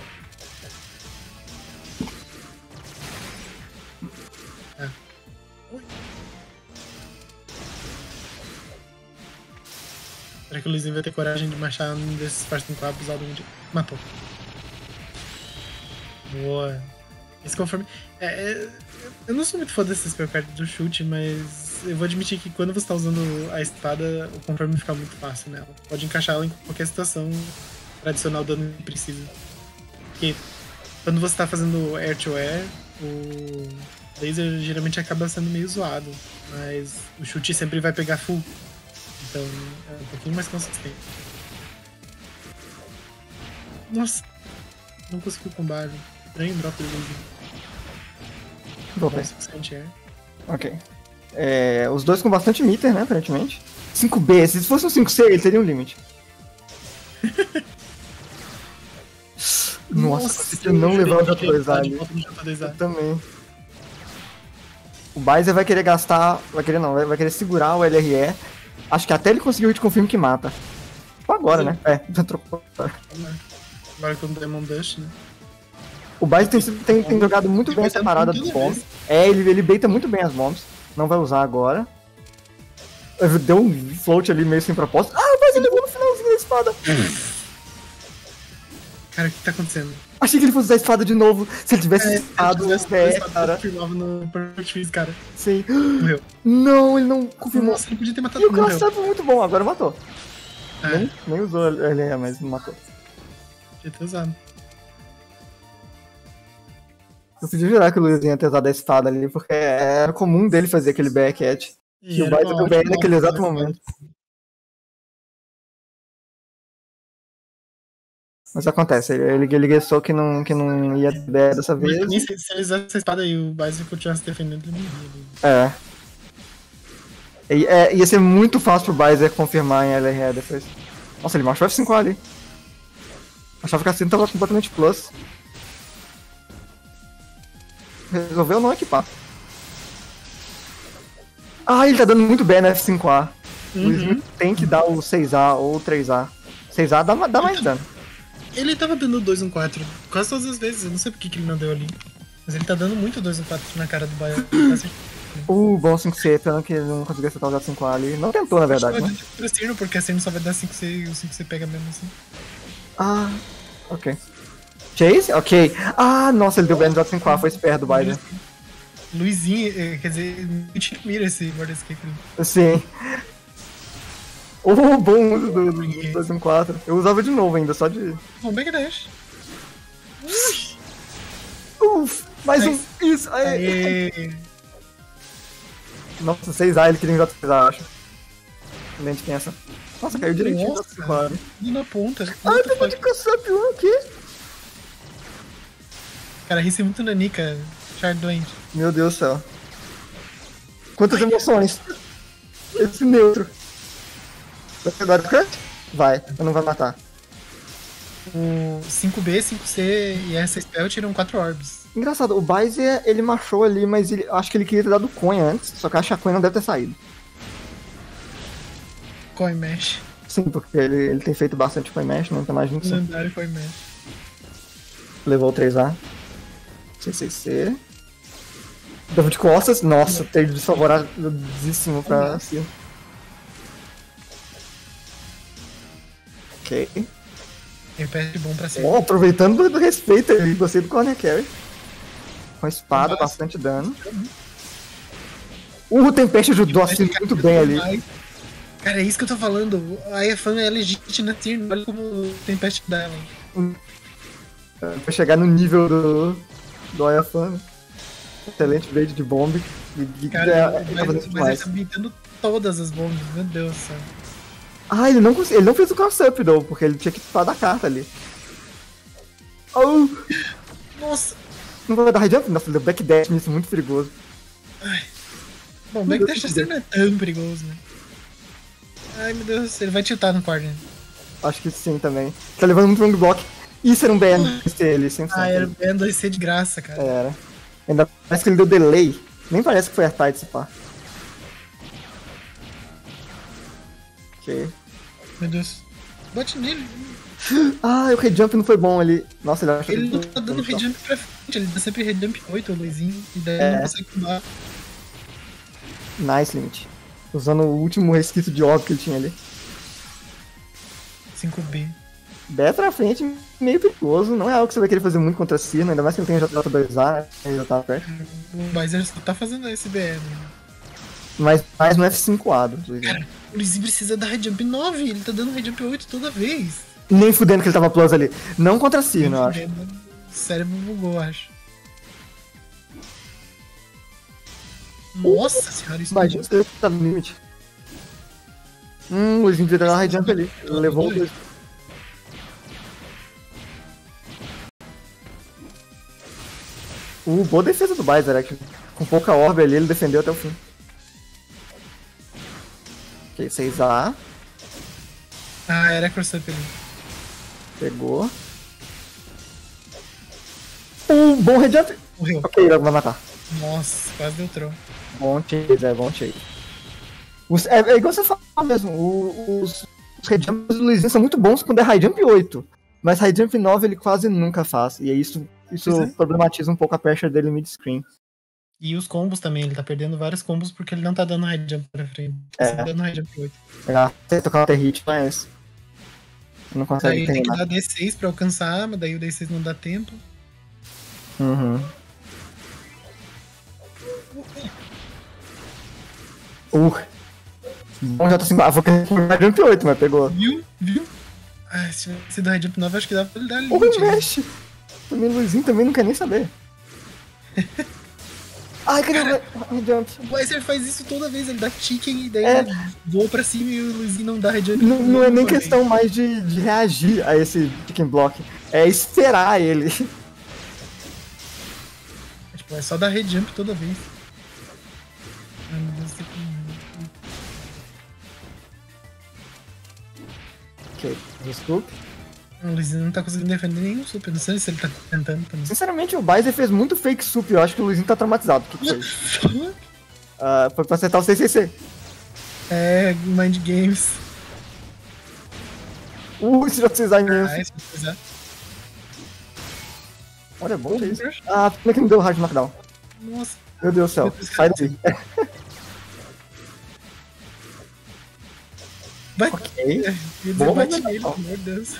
Ui. Será que o Luizinho vai ter coragem de marchar um desses Force 5A abusado um dia? Matou. Boa. Esse conforme. Eu não sou muito fã desse spell card do chute, mas eu vou admitir que quando você tá usando a espada, o conforme fica muito fácil nela. Pode encaixar ela em qualquer situação pra adicionar o dano que precisa. Porque quando você tá fazendo air to air, o laser geralmente acaba sendo meio zoado, mas o chute sempre vai pegar full. Então é um pouquinho mais consistente. Nossa! Não conseguiu combate. Estranho drop do laser. Voltei. Ok. Os dois com bastante meter, né, aparentemente. 5B, se fosse um 5C, ele teria um limite. Nossa, eu não levar o J2A ali. Eu também. O Baizer vai querer gastar... Vai querer segurar o LRE. Acho que até ele conseguiu o hit confirm que mata. Tipo agora, né? Já trocou. Agora com o Demon Dash, né? O Baizer tem jogado muito bem essa parada dos bombs. Ele baita muito bem as bombs. Não vai usar agora. Deu um float ali meio sem propósito. O Baizer levou no finalzinho da espada. Cara, o que tá acontecendo? Achei que ele fosse usar a espada de novo. Se ele tivesse espada, cara. Confirmava no Perfect Freeze, cara. Sim. Morreu. Não, ele não confirmou. Nossa, ele podia ter matado. E o Crosshair foi muito bom, agora matou. É. Nem usou ele, mas matou. Podia ter usado. Eu podia jurar que o Luizinho ia ter usado a espada ali, porque era comum dele fazer aquele backcat. E o Baizer deu bem naquele exato momento. Mas acontece, ele guessou que não ia ter dessa vez. Mas se ele usasse essa espada e o Baizer continuasse defendendo, ele não ia. Ia ser muito fácil pro Baizer confirmar em LRE depois. Nossa, ele marchou F5 ali. Achava que a cena tava completamente plus. Resolveu não equipar. Ah, ele tá dando muito bem no F5A. O Uhum. Luizinho tem que dar o 6A ou o 3A. 6A dá mais dano. Ele tava dando 2-1-4 quase todas as vezes, eu não sei por que ele não deu ali. Mas ele tá dando muito 2-1-4 na cara do Bayern. Bom 5C, pena que ele não conseguiu acertar o 5A ali. Não tentou, na verdade, né? Pra Cirno, porque a Cirno só vai dar 5C e o 5C pega mesmo assim. Ah, ok. Chase? Ok. Ah, nossa, ele deu bem no 5A, foi esperto do Biden. Luizinho, quer dizer, muito mira esse Border Escape. Sim. Bom uso do 2-1-4. Eu usava de novo ainda, só de... Bom, Back Dash. Mais um. Nice. Isso, aí. Aê. Nossa, 6A, ele queria usar 3A, acho. A gente pensa. Nossa, caiu direitinho no Nossa. 5A. E na ponta. Ah, pegou de Kassup 1 aqui. Cara, ri muito na Nika, Shard doente. Meu Deus do céu. Quantas emoções. Esse neutro. Vai pegar o cut? Vai, eu não vai matar. O 5B, 5C e essa spell tiram 4 orbs. Engraçado, o Baizer, ele machou ali, mas acho que ele queria ter dado coin antes, só que acho que a coin não deve ter saído. Coin Mesh. Sim, porque ele tem feito bastante coin mesh, não tem mais 25. Lendário Coin Mesh. Levou o 3A. CCC. Dava de costas. Nossa, ter desfavoradíssimo pra cima. Ok. Repete bom pra cima. Bom, aproveitando do respeito ali, gostei do Corner Carry. Com a espada, Nossa. bastante dano. O Tempest ajudou assim muito bem ali. Cara, é isso que eu tô falando. A Efan é legítima na Tirn. Olha como o Tempest dela. Pra chegar no nível do Ayafan. Excelente blade de bomb. Cara, Tá fazendo mas ele demais. tá beatando todas as bombas. Meu Deus do céu. Ah, ele não fez o cross-up, though, porque ele tinha que falar da carta ali. Oh, Nossa. não vai dar high jump? Nossa, ele deu backdash nisso, muito perigoso. Bom, o Backdash não é tão perigoso, né? Ai, meu Deus. Ele vai tiltar no corner. Acho que sim também. Tá levando muito wrong block. Isso era um BN ele, 100%. Ah, era o Ben2C de graça, cara. Era. Ainda parece que ele deu delay. Nem parece que foi airtight esse pá. Ok. Meu Deus. Bote nele. Ah, o head jump não foi bom ali. Nossa, ele acha Ele que não tá dando redjump pra frente. Ele dá sempre redjump 8, o Luizinho. E daí É. não consegue combar. Nice, Limit. Usando o último resquício de orb que ele tinha ali. 5B. Bé pra frente, meio perigoso. Não é algo que você vai querer fazer muito contra a Sina, ainda mais que ele tem J2A, né? Ele já tá perto. O Baizer só tá fazendo esse BM. Mas mais no F5A do Luizinho. Cara, o Luizinho precisa dar redjump 9. Ele tá dando redjump 8 toda vez. Nem fudendo que ele tava plus ali. Não contra a Sina, eu acho. O cérebro bugou, acho. Nossa senhora, isso Imagina se ele tá no limite. O Luizinho devia dar uma high jump ali. Ele levou o dois. Boa defesa do Baizer, aqui. Com pouca orbe ali, ele defendeu até o fim. Ok, 6A. Ah, era cross-up ali. Pegou. Bom head jump. Morreu. Ok, ele vai matar. Nossa, quase deu troll. Bom chase, bom chase. É igual você fala mesmo, os high jumps do Luizinho são muito bons quando é high jump 8. Mas high jump 9 ele quase nunca faz. E aí isso problematiza um pouco a pressure dele mid-screen. E os combos também, ele tá perdendo vários combos porque ele não tá dando high jump pra frente. É. Tá dando high jump 8. Você tocar um hit, mas não Daí consegue ele tem que terminar. dar D6 pra alcançar, mas daí o D6 não dá tempo. Uhum. Bom, já tá assim, vou querer high jump 8, mas pegou. Viu? Ah, se tivesse sido high jump 9, acho que dava pra ele dar O limite. mexe! Também o Luizinho também não quer nem saber. Ai, cadê o high jump? O Weiser faz isso toda vez, ele dá chicken e daí É. ele voa pra cima e o Luizinho não dá high jump. Não é nem nenhuma questão mais de reagir a esse chicken block. É esperar ele. vez. Tipo, é só dar high jump toda vez. Ai, meu Deus, tem que... Ok, desculpe. O Luizinho não tá conseguindo defender nenhum super. Não sei se ele tá tentando também. Sinceramente, o Baizer fez muito fake sup. Eu acho que o Luizinho tá traumatizado. O que foi? Foi pra acertar o CCC. É, Mind Games. Esse vai precisar imenso. Isso vai precisar. Olha, bom que é isso. Como é que não deu o hard knockdown? Nossa. Meu Deus do céu, sai daí. Vai. Ok. Bom, Bom, bate nele, meu Deus.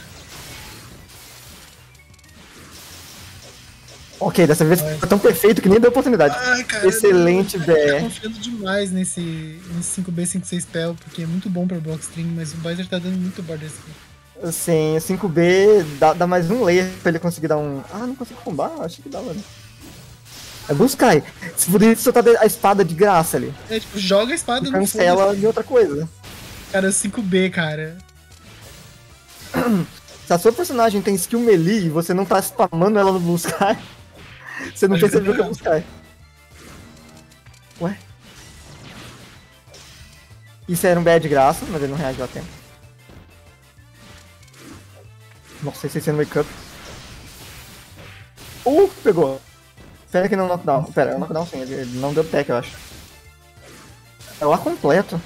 Ok, dessa vez foi tão perfeito que nem deu oportunidade. Ai, cara, Excelente, eu tô BR. confiando demais nesse 5B, 5C spell, porque é muito bom pra Blockstream, mas o Baizer tá dando muito border aqui. Sim, 5B dá mais um layer pra ele conseguir dar um... não consigo combar? Acho que dá, mano. É Buskai. Se poderia soltar a espada de graça ali. É, tipo, joga a espada no Cancela foda-se. de outra coisa. Cara, 5B, cara. Se a sua personagem tem skill melee e você não tá spamando ela no Blue Sky, você não percebeu que é Blue Sky. Ué? Isso era um BR de graça, mas ele não reagiu a tempo. Nossa, esse é no wake up. Pegou. Pera que não knockdown. Pera, é um knockdown sim, ele não deu tech, eu acho. É o ar completo.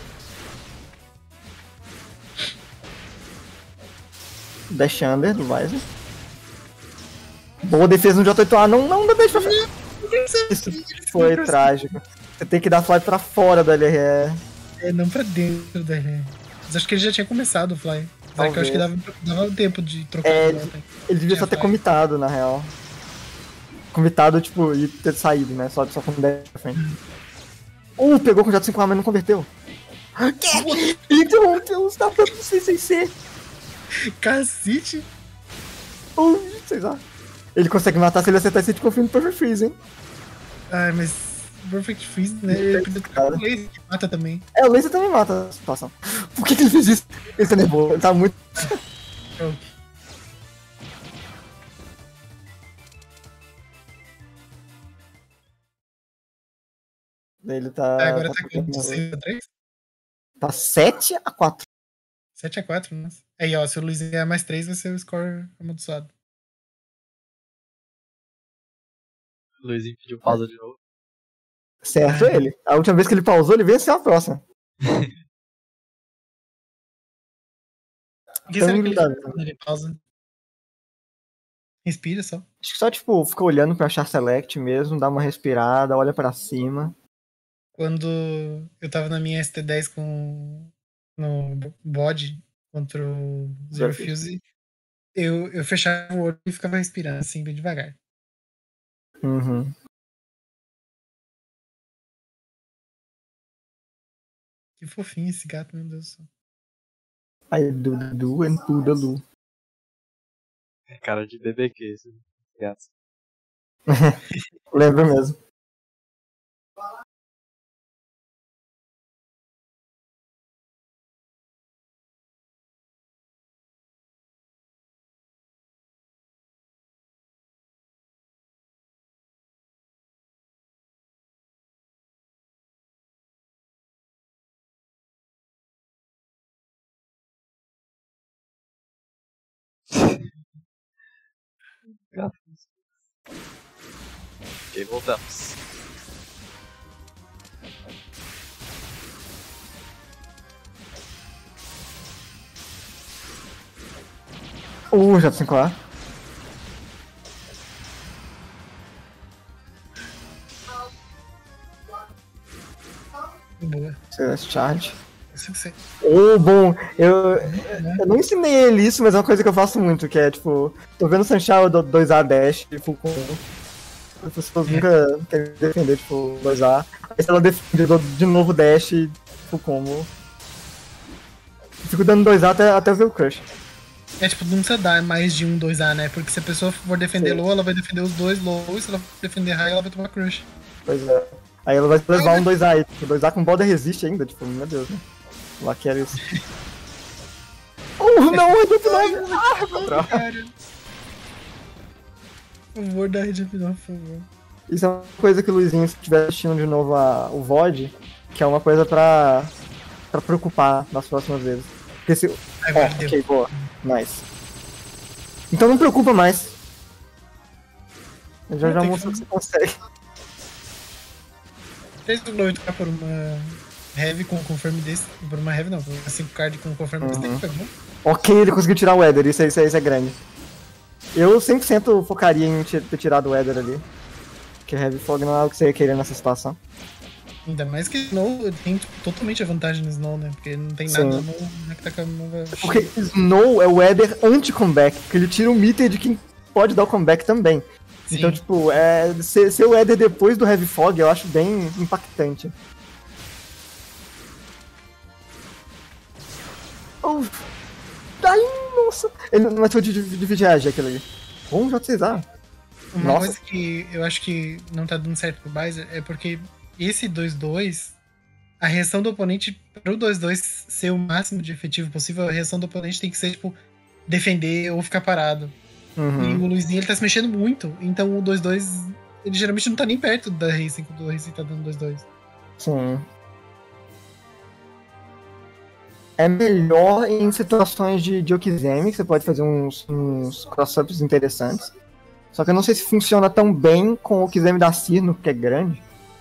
Dash under do Visor. Boa defesa no J8A, não dá dash pra frente. Isso foi trágico. Você tem que dar fly pra fora do LRE. É, não pra dentro da LR. Mas acho que ele já tinha começado o fly. Apesar que eu acho que dava tempo de trocar a volta. Ele devia só ter comitado, na real. Comitado, tipo, e ter saído, né? Só com 10 pra frente. Pegou com J5A, mas não converteu. Que? Ele interrompeu os tapas do CCC. Cacete! Sei lá. Ele consegue matar se ele acertar esse hit confirm no Perfect Freeze, hein? Ai, mas Perfect Freeze, né? Ele o laser que mata também. O laser também mata a situação. Por que ele fez isso? Ele tá nervoso, ele tá muito... Ele tá... Agora tá com 6x3? Tá 7x4. 7x4, nossa. Aí, ó, se o Luiz ganhar mais 3, vai ser o score amaldiçoado. O Luizinho pediu pausa de novo. Certo ele. A última vez que ele pausou, ele venceu a próxima. O que será que ele faz quando ele pausa? Respira só. Acho que só, tipo, fica olhando pra achar select mesmo, dá uma respirada, olha pra cima. Quando eu tava na minha ST10 no bode contra o Zero Fuse, eu fechava o olho e ficava respirando assim, bem devagar. Uhum. Que fofinho esse gato, meu Deus do céu. I do and Poodaloo. É cara de BBQ esse gato. Lembro mesmo. E voltamos. J5A. Boa. Celeste Charge. Bom. Eu não ensinei ele isso, mas é uma coisa que eu faço muito, que é tipo, tô vendo o Sunshine, eu dou 2A dash, full combo. As pessoas nunca querem defender, tipo, 2A. Aí se ela defende, eu dou de novo dash e full combo. Eu fico dando 2A até ver o crush. É tipo, não precisa dar mais de 2A, né? Porque se a pessoa for defender low, ela vai defender os dois low, e se ela for defender high, ela vai tomar crush. Pois é. Aí ela vai levar um 2A aí, tipo, 2A com border resiste ainda, tipo, meu Deus, né? Lá quero isso. Não, é muito não, cara. Por favor, dá Red Up, por favor. Isso é uma coisa que o Luizinho, se estiver assistindo de novo o VOD, que é uma coisa pra preocupar nas próximas vezes. Porque se... ok, boa. Nice. Então não preocupa mais. Eu já mostrou que você consegue. 3,8k por uma heavy com confirm desse. Por uma heavy não, por uma 5 card com confirm desse daí, foi bom. Ok, ele conseguiu tirar o Éder, isso é grande. Eu 100% focaria em ter tirado o Éder ali. Porque Heavy Fog não é o que você ia querer nessa situação. Ainda mais que Snow tem totalmente a vantagem no Snow, né? Porque não tem nada no que tá com a mão. Porque Snow é o Éder anti-comeback, porque ele tira o meter de quem pode dar o comeback também. Sim. Então, tipo, ser o Éder depois do Heavy Fog eu acho bem impactante. Ai, nossa! Ele não matou de viagem aquele ali. Bom, J6A. Uma coisa que eu acho que não tá dando certo pro Baizer é porque esse 2-2, a reação do oponente, pro 2-2 ser o máximo de efetivo possível, a reação do oponente tem que ser, tipo, defender ou ficar parado. E o Luizinho, ele tá se mexendo muito, então o 2-2, ele geralmente não tá nem perto da Racing, quando o Racing tá dando 2-2. Sim. É melhor em situações de Okizeme, que você pode fazer uns cross-ups interessantes. Só que eu não sei se funciona tão bem com o Okizeme da Cirno, que é grande.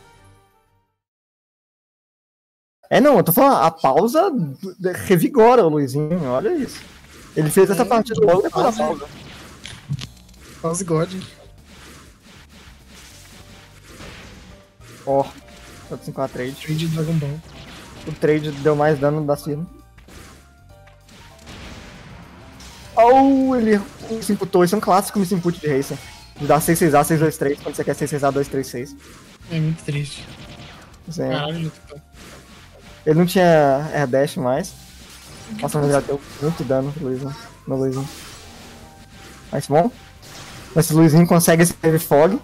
Não, eu tô falando, a pausa revigora o Luizinho, olha isso. Ele fez essa partida logo depois da pausa. Pause God. Ó, 5 trade. Trade Dragon Ball. O trade deu mais dano da Cirno. Oh, ele inputou. Isso é um clássico miss input de Racing. De dar 6-6A, 6-2-3 quando você quer 6-6A, 2-3-6. É muito triste. Sim. Caralho, ele não tinha air dash mais. Nossa, mas já deu muito dano no Luizinho. Mas bom. Mas se o Luizinho consegue esse Heavy Fog.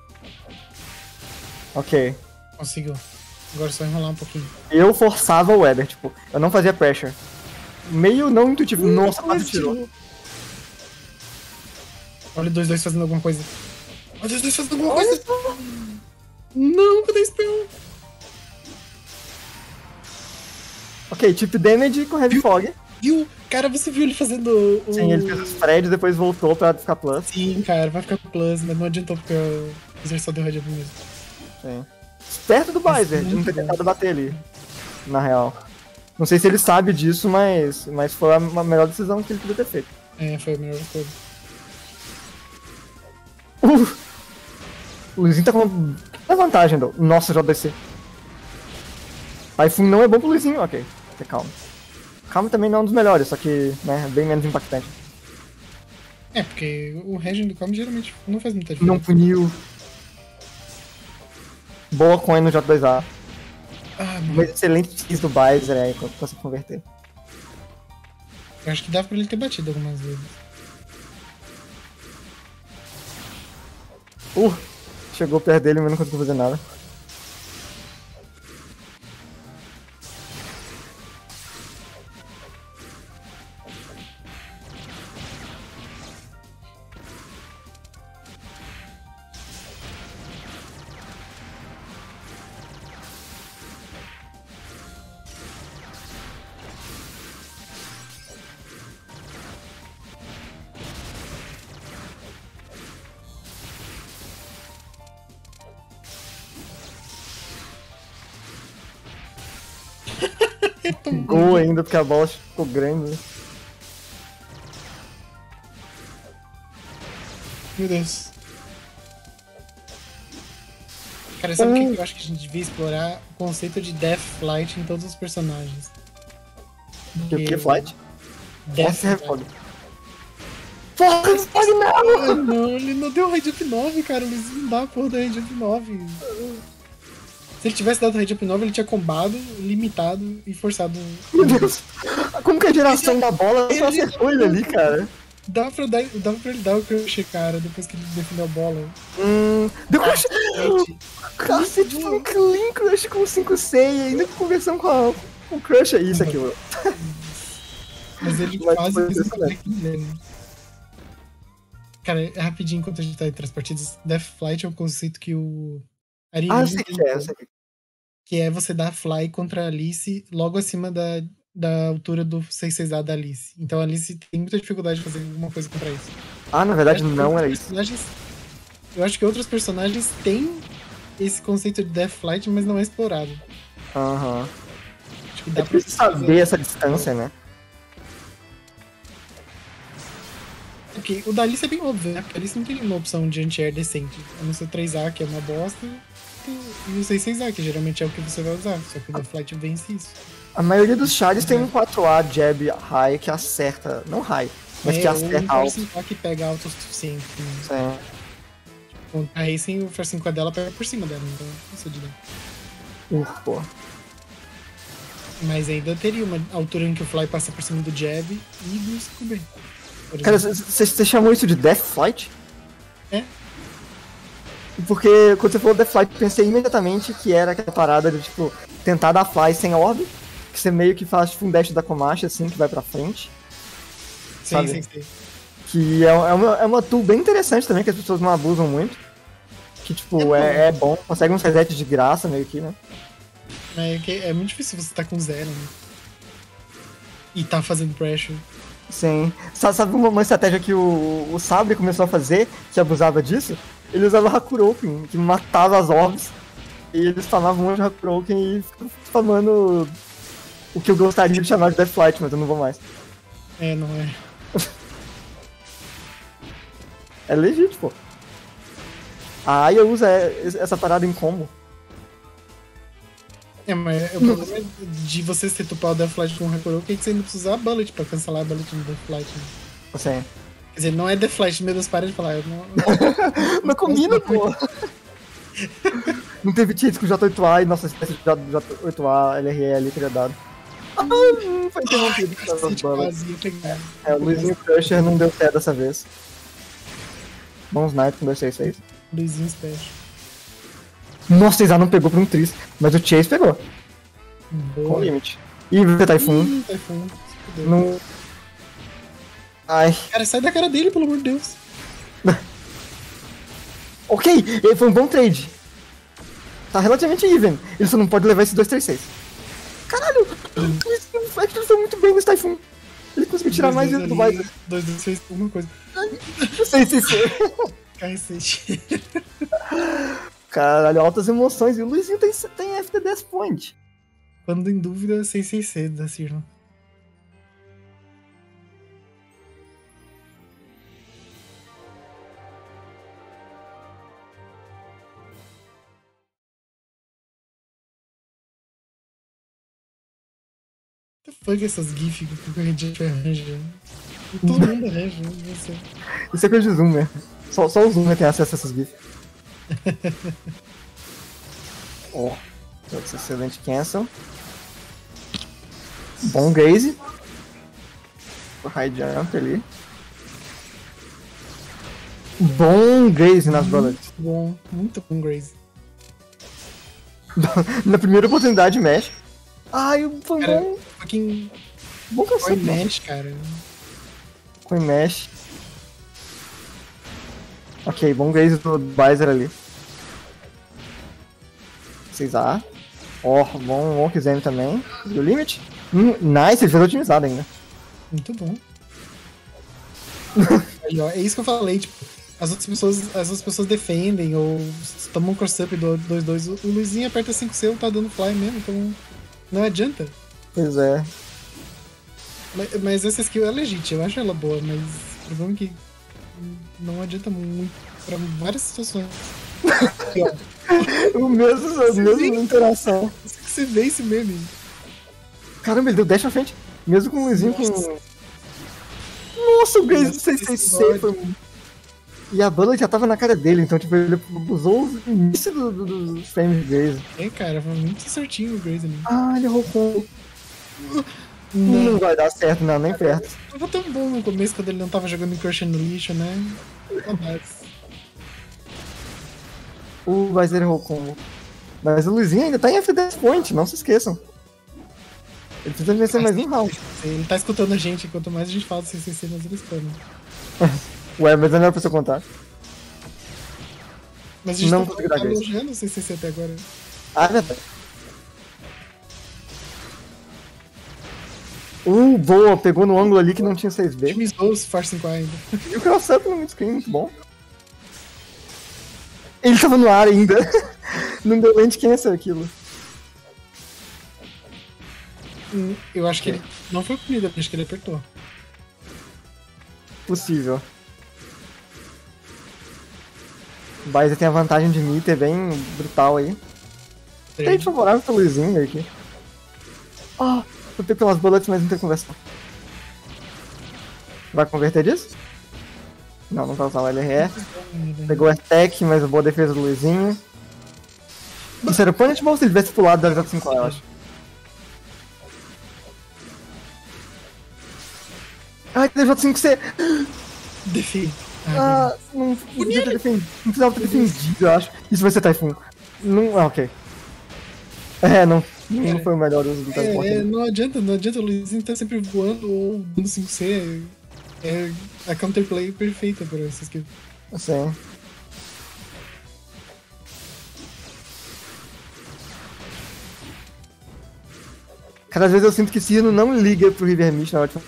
Ok. Conseguiu. Agora é só enrolar um pouquinho. Eu forçava o Éder, tipo, eu não fazia pressure. Meio não intuitivo. Nossa, quase tirou. Olha o 2-2 fazendo alguma coisa. Olha o 2-2 fazendo alguma coisa. Não, cadê spell? Ok, tip damage com Heavy Fog. Viu? Cara, você viu ele fazendo o... Sim, ele fez os Fred, depois voltou pra ficar plus. Sim, cara, vai ficar plus, mas não adiantou porque o Wizard só deu head up mesmo. Sim. Perto do Baizer, de não ter tentado bater ali. Na real. Não sei se ele sabe disso, mas foi a melhor decisão que ele podia ter feito. Foi a melhor coisa. O Luizinho tá com uma vantagem, do. Nossa, JDC. Typhoon não é bom pro Luizinho, ok. Calma. Calma também não é um dos melhores, só que, né, bem menos impactante. Porque o Regen do Calm geralmente não faz muita diferença. Não puniu. Boa coin no J2A. Uma excelente cheese do Baizer aí, consegui converter. Eu acho que dá pra ele ter batido algumas vezes. Chegou perto dele, mas não conseguiu fazer nada. Gol ainda, porque a bola ficou grande. Né? Meu Deus. Cara, sabe o que eu acho que a gente devia explorar? O conceito de Death Flight em todos os personagens. O que? Flight? Death Flight. Fog não! Não, ele não deu Rage Up 9, cara. Mas não dá a porra do Rage Up 9. Se ele tivesse dado Rage Up 9, ele tinha combado, limitado e forçado. Meu Deus! Como que a geração da bola só acertou ele ali, cara? Dava pra ele dar o crush, cara, depois que ele defendeu a bola. Deu crush! Cacete, foi um clean crush com 5-6 ainda com conversão com o crush. É isso aqui, mano. Mas ele quase fez o comeback dele. Cara, rapidinho, enquanto a gente tá entre as partidas, Death Flight é um conceito que o Ari eu sei que é, eu sei que é você dar fly contra a Alice logo acima da altura do 6-6A da Alice. Então a Alice tem muita dificuldade de fazer alguma coisa contra isso. Na verdade não era isso. Eu acho que outros personagens têm esse conceito de Death Flight, mas não é explorado. Aham. Acho que É dá pra difícil saber essa distância, né? Porque o da Alice é bem óbvio, né? Porque a Alice não tem uma opção de anti-air decente. A não ser 3A, que é uma bosta, e o 6A, que geralmente é o que você vai usar. Só que o Death Flight vence isso. A maioria dos chars tem um 4A jab high que acerta. Não high, mas que acerta ou um alto. Force 5A que pega alto o suficiente. Né? Sim. Contra a Racing, o Force 5A dela pega por cima dela, então não sei de dano. Pô. Mas ainda teria uma altura em que o Fly passa por cima do jab e do Scooby. Cara, você chamou isso de Death Flight? É. Porque quando você falou Death Flight, eu pensei imediatamente que era aquela parada de, tipo, tentar dar fly sem orb, que você meio que faz tipo um dash da Komachi, assim, que vai pra frente. Sim. Que é uma tool bem interessante também, que as pessoas não abusam muito. Que, tipo, é bom, consegue uns resets de graça meio que, né? É muito difícil você tá com 0, né? E tá fazendo pressure. Sim. Sabe uma estratégia que o Sabre começou a fazer, que abusava disso? Ele usava Hakuroken, que matava as orbs. E eles spamavam um monte de Hakuroken e ficava spamando o que eu gostaria de chamar de Death Flight, mas eu não vou mais. Não é. É legítimo, pô. A Aya usa essa parada em combo. Mas o problema é de você se tupar o Death Flight com o Hakuroken é que você ainda precisa usar a Bullet pra cancelar a Bullet no Death Flight. Né? Sim. Quer dizer, não é Death Flight no meio das paredes de falar. Eu não Não combina, pô. Não teve cheats com o J8A e nossa espécie de J8A LRL teria dado. Não foi interrompido. O Luizinho Crusher não deu certo dessa vez. Bom snipe com 266. Luizinho Special. Nossa, Isa não pegou por um tris, mas o Chase pegou. Boa. Com limite. E o Typhoon. Typhoon. Não. Ai. Cara, sai da cara dele, pelo amor de Deus. Ok, ele foi um bom trade. Tá relativamente even. Ele só não pode levar esse 236. Caralho! O Flex foi muito bem nesse Typhoon. Ele conseguiu tirar mais do Visor. 226, alguma coisa. Sei. KC. Caralho, altas emoções. E o Luizinho tem FD10 point. Quando em dúvida, 666 da Sirna. What the fuck essas gifs que a gente arranja? Todo mundo arranja, né? Você. Isso é coisa de Zoom, né? Só o Zoom tem acesso a essas gifs. Excelente cancel. Bom gaze. O high jump ali. Bom gaze nas bullets. Muito bom Graze. Na primeira oportunidade, mesh. Ai, foi Cara, bom. fucking. Bom Foi cacete. mesh, cara. Foi mesh. Ok, bom gaze do Visor ali. 6A. Bom Walk Zen também. E o limit? Nice, ele fez otimizado ainda. Muito bom. Aí, ó, é isso que eu falei, tipo, as outras pessoas defendem ou tomam um cross-up do 2-2. O Luizinho aperta 5C, tá dando fly mesmo, então não adianta. Pois é. Mas essa skill é legítima, eu acho ela boa, mas o problema é que não adianta muito pra várias situações. Aqui, ó. A mesma interação. Você vê esse meme. Caramba, ele deu dash na frente. Mesmo com o Luizinho com... Nossa, o Graze do 666 foi... E a bala já tava na cara dele, então tipo, ele usou o início dos frames de Graze. Cara, foi muito certinho o Graze ali. Ele errou com... Não vai dar certo, não, nem perto. Tava tão bom no começo, quando ele não tava jogando Incursion no lixo, né? Saudades. O Visor errou combo. Mas o Luizinho ainda tá em F10 point, não se esqueçam. Ele precisa vencer mais um round. Ele tá escutando a gente, quanto mais a gente fala do CCC, mais ele escuta. Ué, mas não era pra você contar. Mas a gente não tá elogiando o CCC até agora. É verdade. Boa, pegou no ângulo ali que não tinha 6B. Otimizou os Force 5 ainda. E o cross-up no mid-screen, muito bom. Ele tava no ar ainda. Não deu nem de quem é aquilo. Eu acho que ele não foi punido, eu acho que ele apertou. Possível. O Baizer tem a vantagem de meter bem brutal aí. Tem favorável pro Luizinho aqui. Ah, eu tenho pelas bullets, mas não tem conversão. Vai converter disso? Não, não vai usar o LRE. Pegou o attack, mas boa defesa do Luizinho. Isso era o punishable se ele tivesse pulado da J5, eu acho. Ai, J5C! Defeito. Não podia ter defendido. Não precisava ter defendido, eu acho. Isso vai ser Typhoon. Não, ok. Não foi o melhor uso do teleporte. Não adianta o Luizinho tá sempre voando ou dando 5C. É a counterplay perfeita pra essas que. Sim. Cada vez eu sinto que Cirno não liga pro River Mist na última.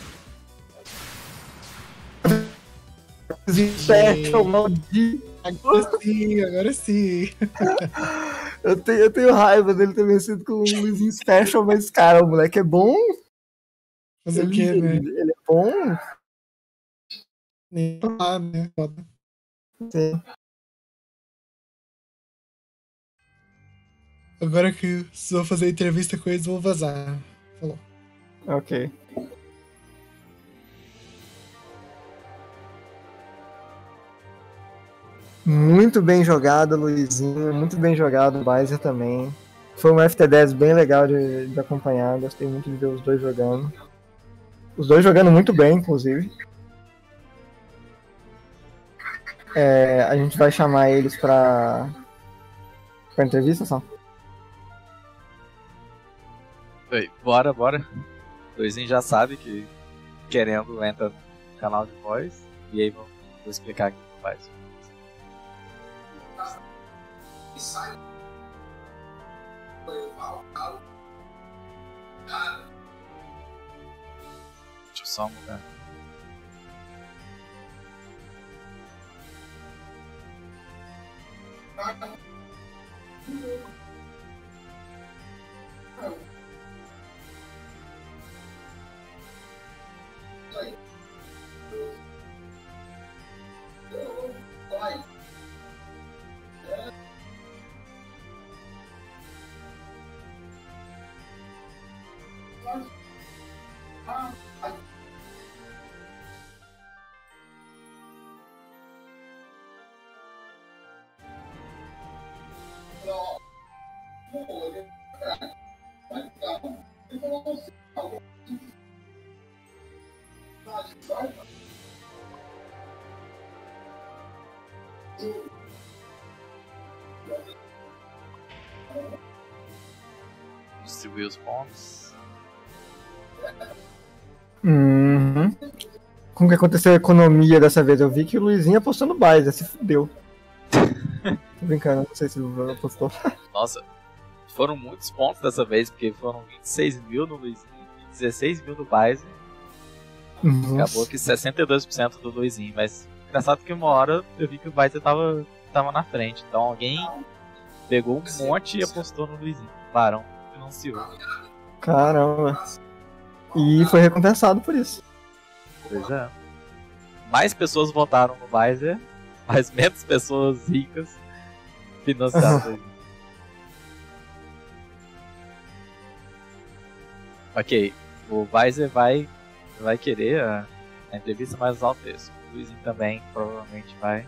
Special, maldito. Agora sim. Eu tenho raiva dele ter vencido com um Luizinho Special, mas cara, o moleque é bom. Fazer o quê, né? Ele é bom. Nem lá, né? Foda. Sim. Agora que se eu fazer entrevista com eles, eu vou vazar. Falou. Ok. Muito bem jogado, Luizinho. Muito bem jogado, o Baizer também. Foi um FT10 bem legal de acompanhar. Gostei muito de ver os dois jogando. Os dois jogando muito bem, inclusive. A gente vai chamar eles pra entrevista, só? Oi, bora. O Luizinho já sabe que querendo entra no canal de voz. E aí vou explicar aqui o que faz. Deixa eu só mudar. Distribuir os pontos. Como que aconteceu a economia dessa vez? Eu vi que o Luizinho apostou no Baizer, se fudeu. Tô brincando, não sei se ele apostou. Nossa, foram muitos pontos dessa vez, porque foram 26 mil no Luizinho e 16 mil no Baizer. Acabou que 62% do Luizinho, mas engraçado que uma hora eu vi que o Baizer tava na frente, então alguém pegou um monte e apostou no Luizinho. O Barão financiou. Caramba. E foi recompensado por isso. Pois é. Mais pessoas votaram no Baizer, mas menos pessoas ricas financiaram o Luizinho. Ok, o Baizer vai querer a entrevista mais usar o texto. O Luizinho também provavelmente vai.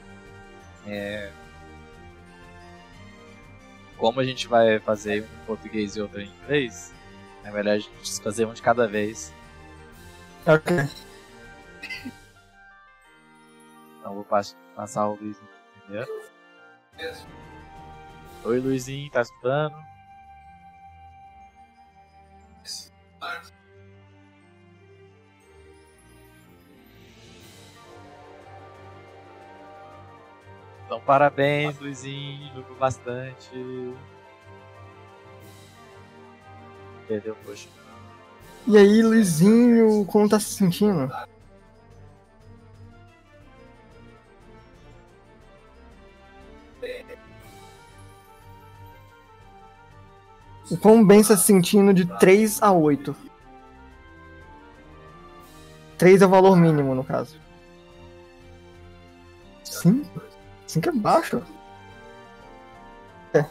Como a gente vai fazer um em português e outro em inglês, é melhor a gente fazer um de cada vez. Ok. Então vou passar o Luizinho primeiro. Oi Luizinho, tá escutando? Então parabéns Luizinho, jogou bastante. Perdeu, poxa. E aí, Luizinho, como tá se sentindo? O quão bem você tá se sentindo de 3 a 8. 3 é o valor mínimo, no caso. 5? 5 é baixo. É.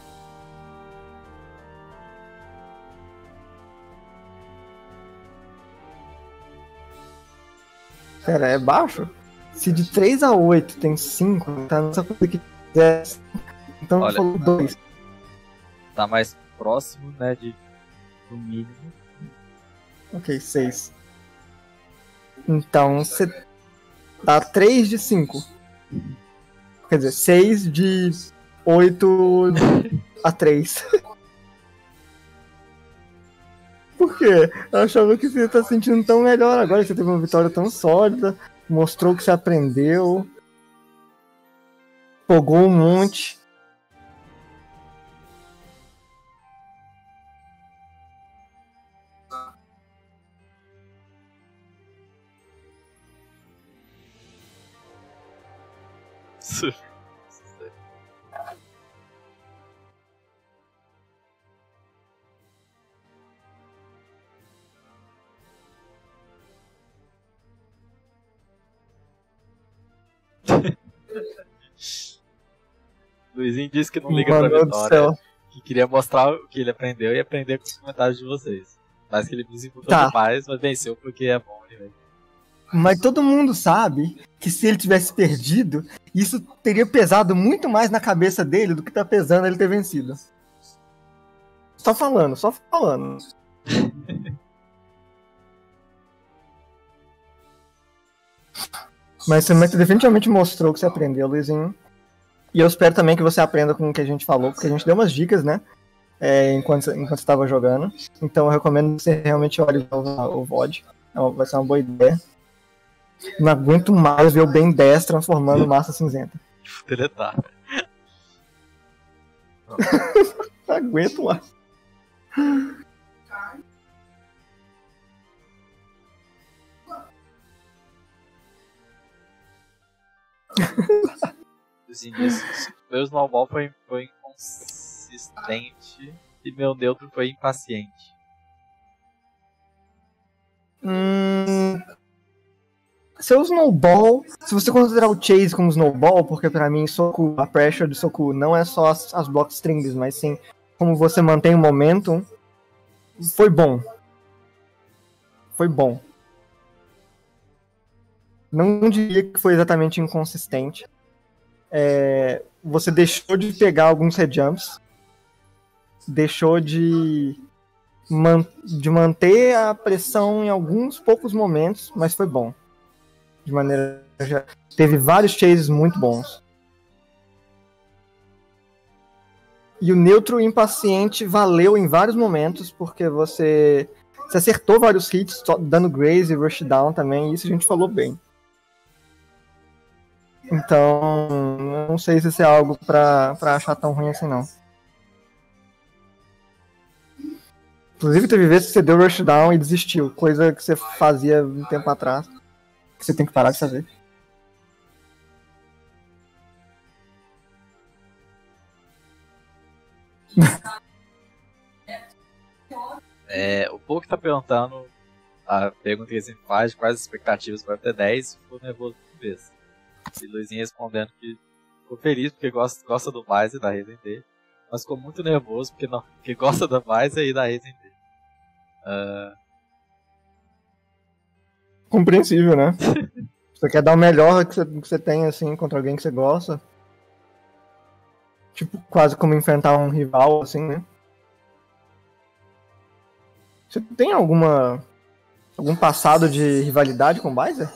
Pera, é baixo? Se de 3 a 8 tem 5, tá nessa coisa que quiser. Então Olha, falou 2. Tá mais próximo, né, do mínimo. Ok, 6. Então você dá 3 de 5. Quer dizer, 6 de 8 a 3. Por quê? Eu achava que você tá se sentindo tão melhor agora, que você teve uma vitória tão sólida, mostrou que você aprendeu, pogou um monte. Luizinho disse que não liga Mano pra do vitória, céu. que queria mostrar o que ele aprendeu e aprender com os comentários de vocês. Mas que ele me desenvolveu Tá. demais, mas venceu porque é bom, né, velho? Mas todo mundo sabe que se ele tivesse perdido, isso teria pesado muito mais na cabeça dele do que tá pesando ele ter vencido. Só falando, só falando. Mas você definitivamente mostrou que você aprendeu, Luizinho. E eu espero também que você aprenda com o que a gente falou, porque a gente deu umas dicas, né? Enquanto você estava jogando. Então eu recomendo que você realmente olhe o VOD. Vai ser uma boa ideia. Não aguento mais ver o Ben 10 transformando massa cinzenta. Deletar. Não aguento mais. Assim, meu snowball foi inconsistente e meu neutro foi impaciente. Seu snowball, se você considerar o chase como snowball, porque pra mim a pressure do soco não é só as block strings, mas sim como você mantém o momentum, foi bom. Foi bom. Não diria que foi exatamente inconsistente. Você deixou de pegar alguns headjumps, deixou de manter a pressão em alguns poucos momentos, mas foi bom. De maneira já teve vários chases muito bons. E o neutro impaciente valeu em vários momentos, porque você acertou vários hits, dando graze e rushdown também, e isso a gente falou bem. Então, não sei se isso é algo pra achar tão ruim assim, não. Inclusive, teve vezes que você deu rushdown e desistiu, coisa que você fazia um tempo atrás, que você tem que parar de fazer. O Pouco tá perguntando a pergunta que ele sempre faz, quais as expectativas para o T10, ficou nervoso por vez. E Luizinho respondendo que ficou feliz porque gosta do Weiser e da Resident, mas ficou muito nervoso porque gosta da Weiser e da Resident. Compreensível, né? Você quer dar o melhor que você tem, assim, contra alguém que você gosta. Tipo, quase como enfrentar um rival, assim, né? Você tem algum passado de rivalidade com o Weiser?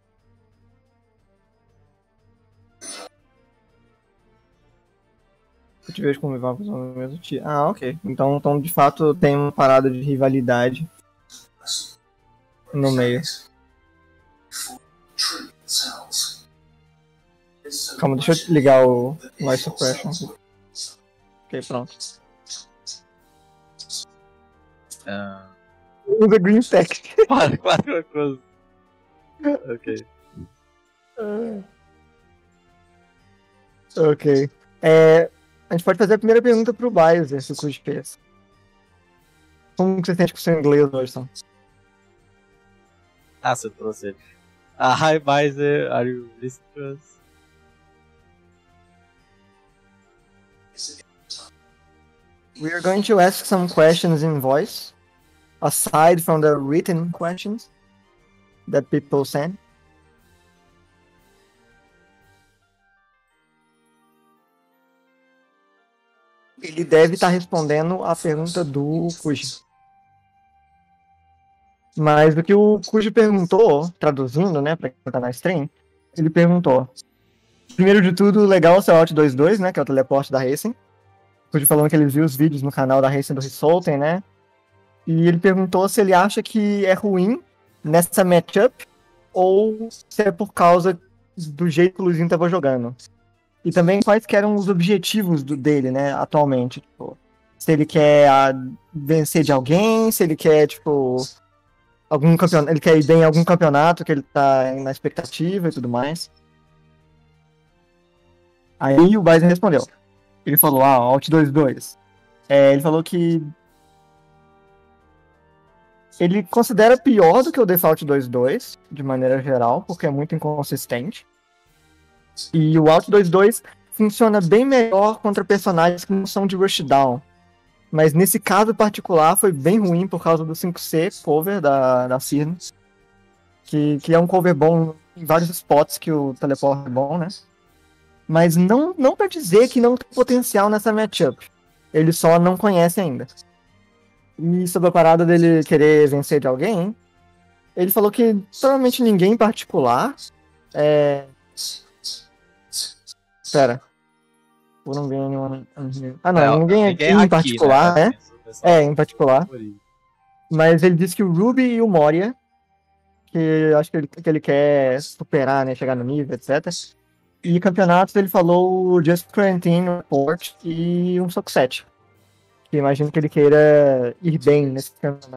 Eu te vejo como rival no mesmo time. Ah, ok. Então, de fato, tem uma parada de rivalidade no meio. Calma, deixa eu ligar o Noise Suppression aqui. Ok, pronto. Usa Green Tech. Claro, coisa. Ok. Ok. A gente pode fazer a primeira pergunta pro Weiser, se o Cruz fez. Como que você sente com o seu inglês hoje, Sam? Ah, você trouxe ele. Hi, Baizer, are you listening to us? We are going to ask some questions in voice, aside from the written questions that people send. Ele deve estar respondendo a pergunta do Kuji. Mas o que o Kuji perguntou, traduzindo, né, pra quem tá na stream, ele perguntou: primeiro de tudo, legal o seu Alt 22, né, que é o teleporte da Racing. O Kuji falando que ele viu os vídeos no canal da Racing do Rissolten, né, e ele perguntou se ele acha que é ruim nessa matchup ou se é por causa do jeito que o Luizinho tava jogando. E também quais que eram os objetivos dele, né, atualmente. Tipo, se ele quer vencer de alguém, se ele quer, tipo, algum campeonato, ele quer ir bem em algum campeonato que ele tá na expectativa e tudo mais. Aí o Bison respondeu. Ele falou, Alt 22. Ele falou que ele considera pior do que o Default 2.2, de maneira geral, porque é muito inconsistente. E o Alt 2.2 funciona bem melhor contra personagens que não são de Rushdown. Mas nesse caso particular foi bem ruim por causa do 5C cover da Cyrano. Que é um cover bom em vários spots que o teleporte é bom, né? Mas não pra dizer que não tem potencial nessa matchup. Ele só não conhece ainda. E sobre a parada dele querer vencer de alguém, ele falou que provavelmente ninguém em particular. Espera. Não ver nenhum. Não, ninguém aqui em particular, né? Em particular. Mas ele disse que o Ruby e o Moria, que acho que ele quer superar, né? Chegar no nível, etc. E campeonatos ele falou o Just Quarantine, o Port e um Soxet. Que imagino que ele queira ir bem nesse campeonato.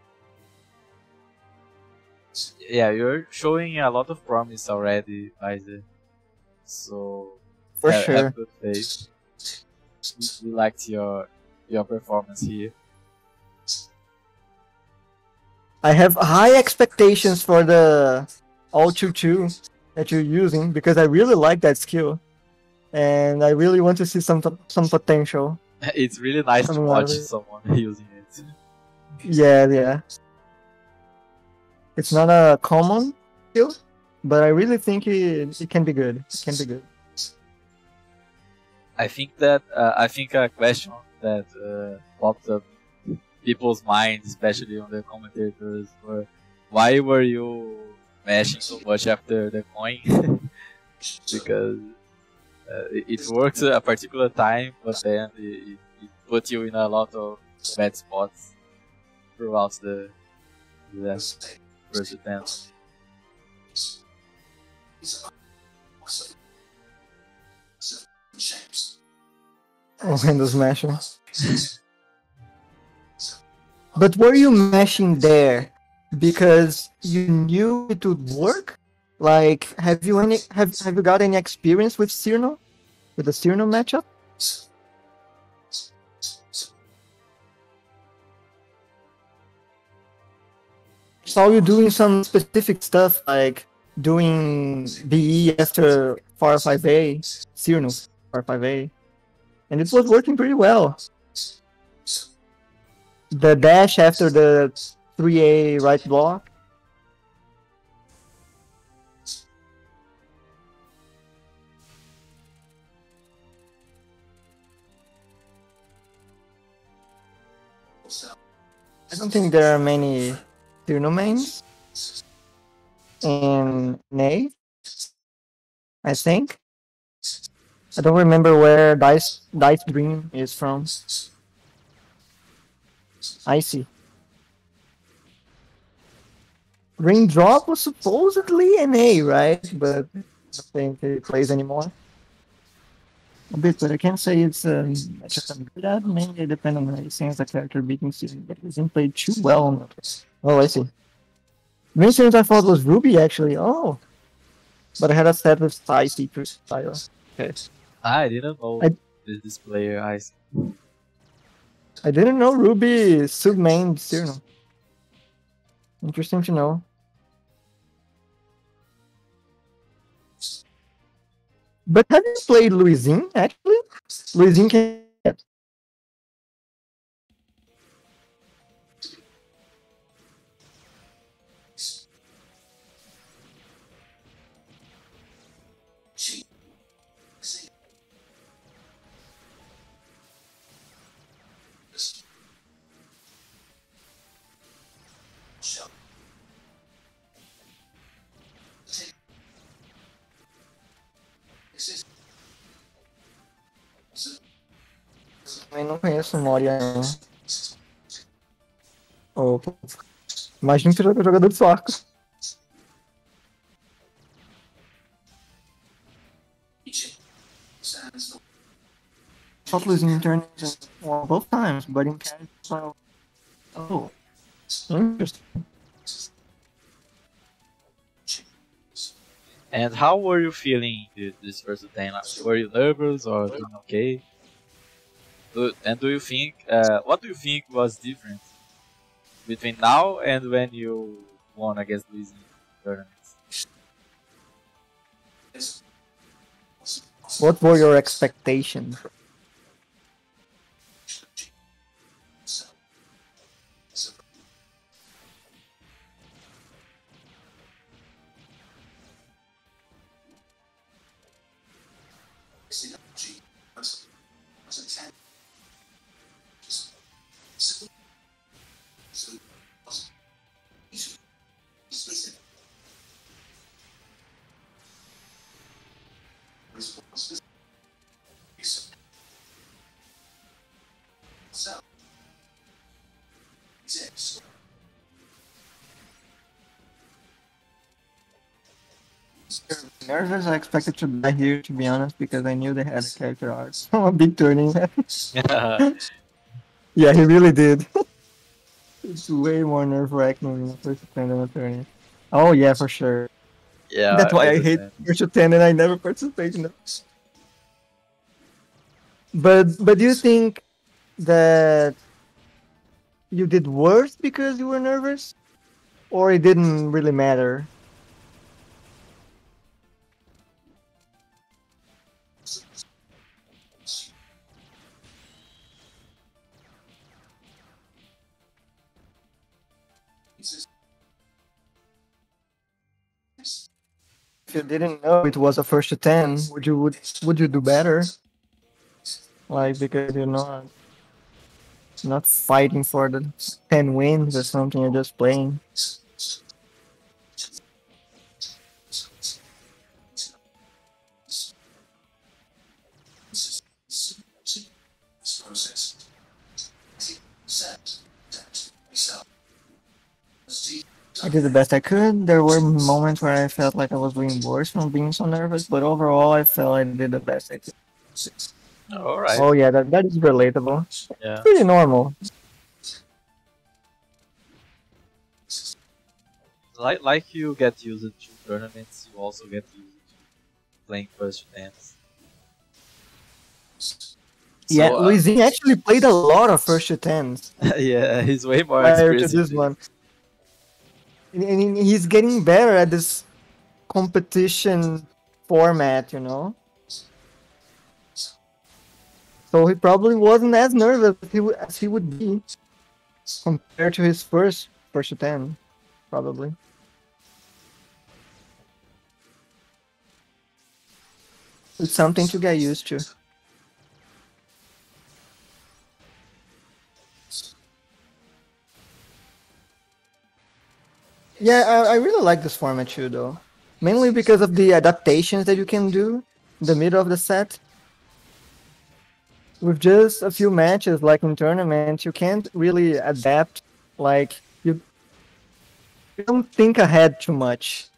Yeah, you're showing a lot of promise already, Isaac. So For sure. Have good faith. We liked your performance here. I have high expectations for the Alt 2 that you're using because I really like that skill, and I really want to see some potential. It's really nice to watch someone using it. Yeah. It's not a common skill, but I really think it can be good. It can be good. I think a question that popped up in people's minds, especially on the commentators, were why were you mashing so much after the coin? Because it works a particular time, but then it put you in a lot of bad spots throughout the first attempt. Windows mashing. But were you mashing there because you knew it would work? Like, have you got any experience with Cyrano? With the Cyrano matchup? Saw you doing some specific stuff like doing BE after FAR 5A, Cyrano FAR 5A. And it was working pretty well. The dash after the 3A right block. I don't think there are many Cyrano mains in NA, I think. I don't remember where Dice Dream is from. I see. Raindrop was supposedly NA, right? But I don't think it plays anymore. A bit, but I can't say it's just that mainly depend on the sense the character beating season, but it hasn't played too well on that. Oh, I see. Main series I thought was Ruby actually. Oh, but I had a set with Sai Seeker style. Okay. I didn't know this player. I didn't know Ruby sub-mained Cyrano. Interesting to know. But have you played Luisin, actually? Luisin can... Também não conheço Moria, não. Oh, imagina que você é jogador de Soarco. Shot losing in turns, well, both times, but in cash, so... Oh, interesting. And how were you feeling this first day? Were you nervous or doing okay? And do you think, what do you think was different between now and when you won against Luis in tournaments? What were your expectations? Nervous, I expected to die here, to be honest, because I knew they had a character arc. So a big turning. Yeah, he really did. It's way more nerve-wracking than the first attempt on a tourney. Oh yeah, for sure. Yeah, That's why I hate understand. first attempt and I never participate in it. But do you think that you did worse because you were nervous? Or it didn't really matter? If you didn't know it was a first to 10, would you do better? Like because you're not fighting for the 10 wins or something, you're just playing. I did the best I could. There were moments where I felt like I was doing worse from being so nervous, but overall I felt I did the best I could. Alright. Oh yeah, that is relatable. Yeah. Pretty normal. Like you get used to tournaments, you also get used to playing first dance. Yeah, So, Luisin actually played a lot of first to 10s yeah, he's way more prior to experienced. this one. And he's getting better at this competition format, you know? So he probably wasn't as nervous as he would be compared to his first to 10, probably. It's something to get used to. Yeah, I really like this format too, though. Mainly because of the adaptations that you can do in the middle of the set. With just a few matches, like in tournaments, you can't really adapt. Like, you don't think ahead too much.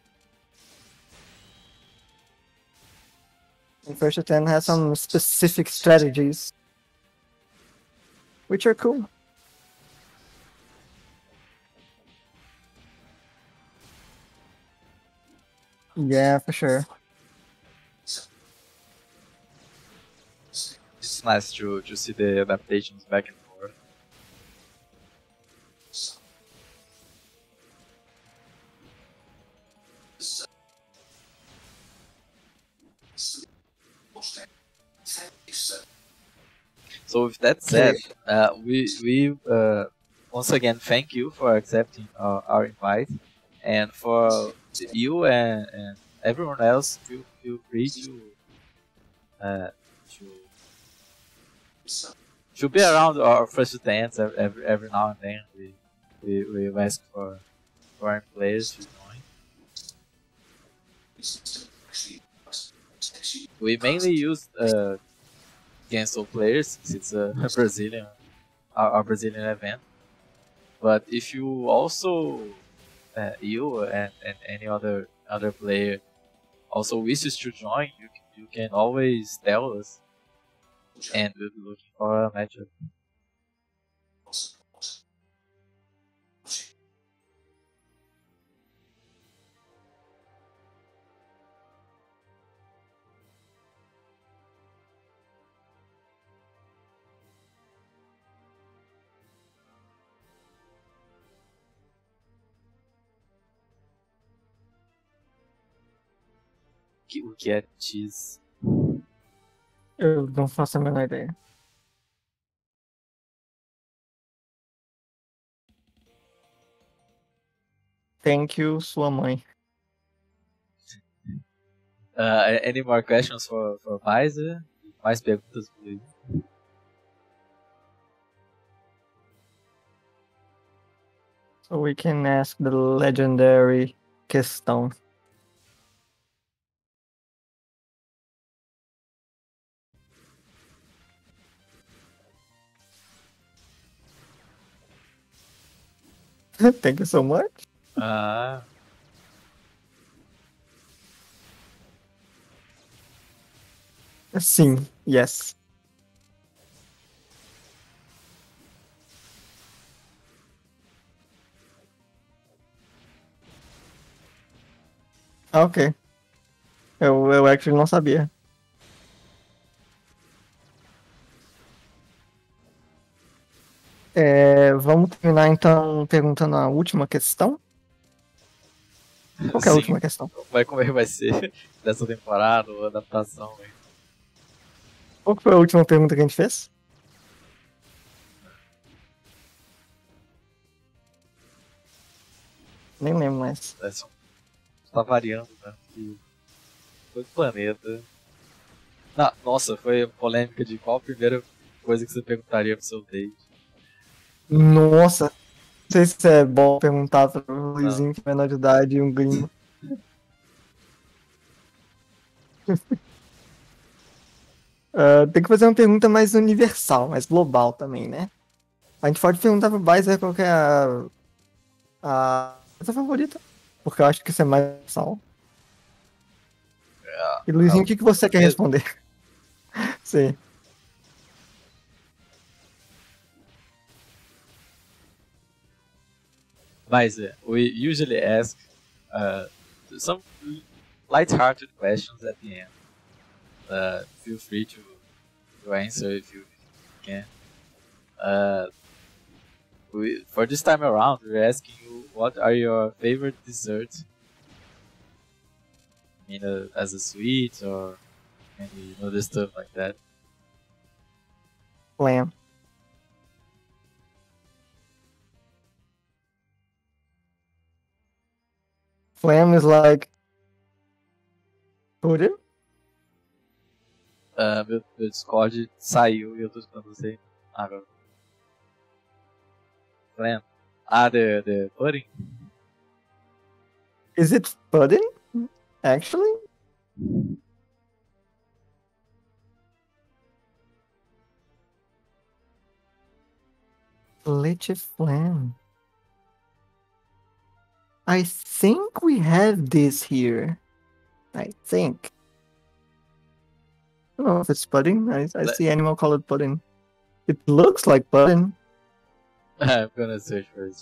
And First to 10 has some specific strategies, which are cool. Yeah, for sure. It's nice to see the adaptations back and forth. So with that said, we once again thank you for accepting our invite, and for you and everyone else, feel free uh, to to be around our first dance every now and then. We ask for foreign players to join. We mainly use Gensel players since it's a Brazilian, our Brazilian event. But if you also you and any other player also wishes to join, you can always tell us, and we'll be looking for a matchup. O que é cheese? Eu não faço a menor ideia. Thank you, sua mãe. Any more questions for Pfizer? Mais perguntas por aí? So we can ask the legendary questão. Thank you so much. Sim, yes. Ok. Eu actually não sabia. Vamos terminar então perguntando a última questão? Qual que é a última questão? Como é que vai ser dessa temporada ou adaptação? Hein? Qual que foi a última pergunta que a gente fez? Nem lembro mais. Tá variando, né? Foi do planeta. Nossa, foi polêmica de qual a primeira coisa que você perguntaria pro seu date. Nossa, não sei se é bom perguntar pro Luizinho que é menor de idade e um gringo. Tem que fazer uma pergunta mais universal, mais global também, né? A gente pode perguntar pro Baizer qual que é a sua favorita, porque eu acho que isso é mais universal. E Luizinho, o que você quer responder? Sim. Mas we usually ask some light-hearted questions at the end. Feel free to answer if you can. For this time around, we're asking you what are your favorite desserts? I mean, as a sweet or any other stuff like that. Flam. Flam is like pudding? Meu Discord saiu e eu tô escutando você agora. Flam. The pudding? Is it pudding? Actually? Leche flan. I think we have this here. I think. I don't know if it's pudding. I see animal colored pudding. It looks like pudding. I'm gonna search for it.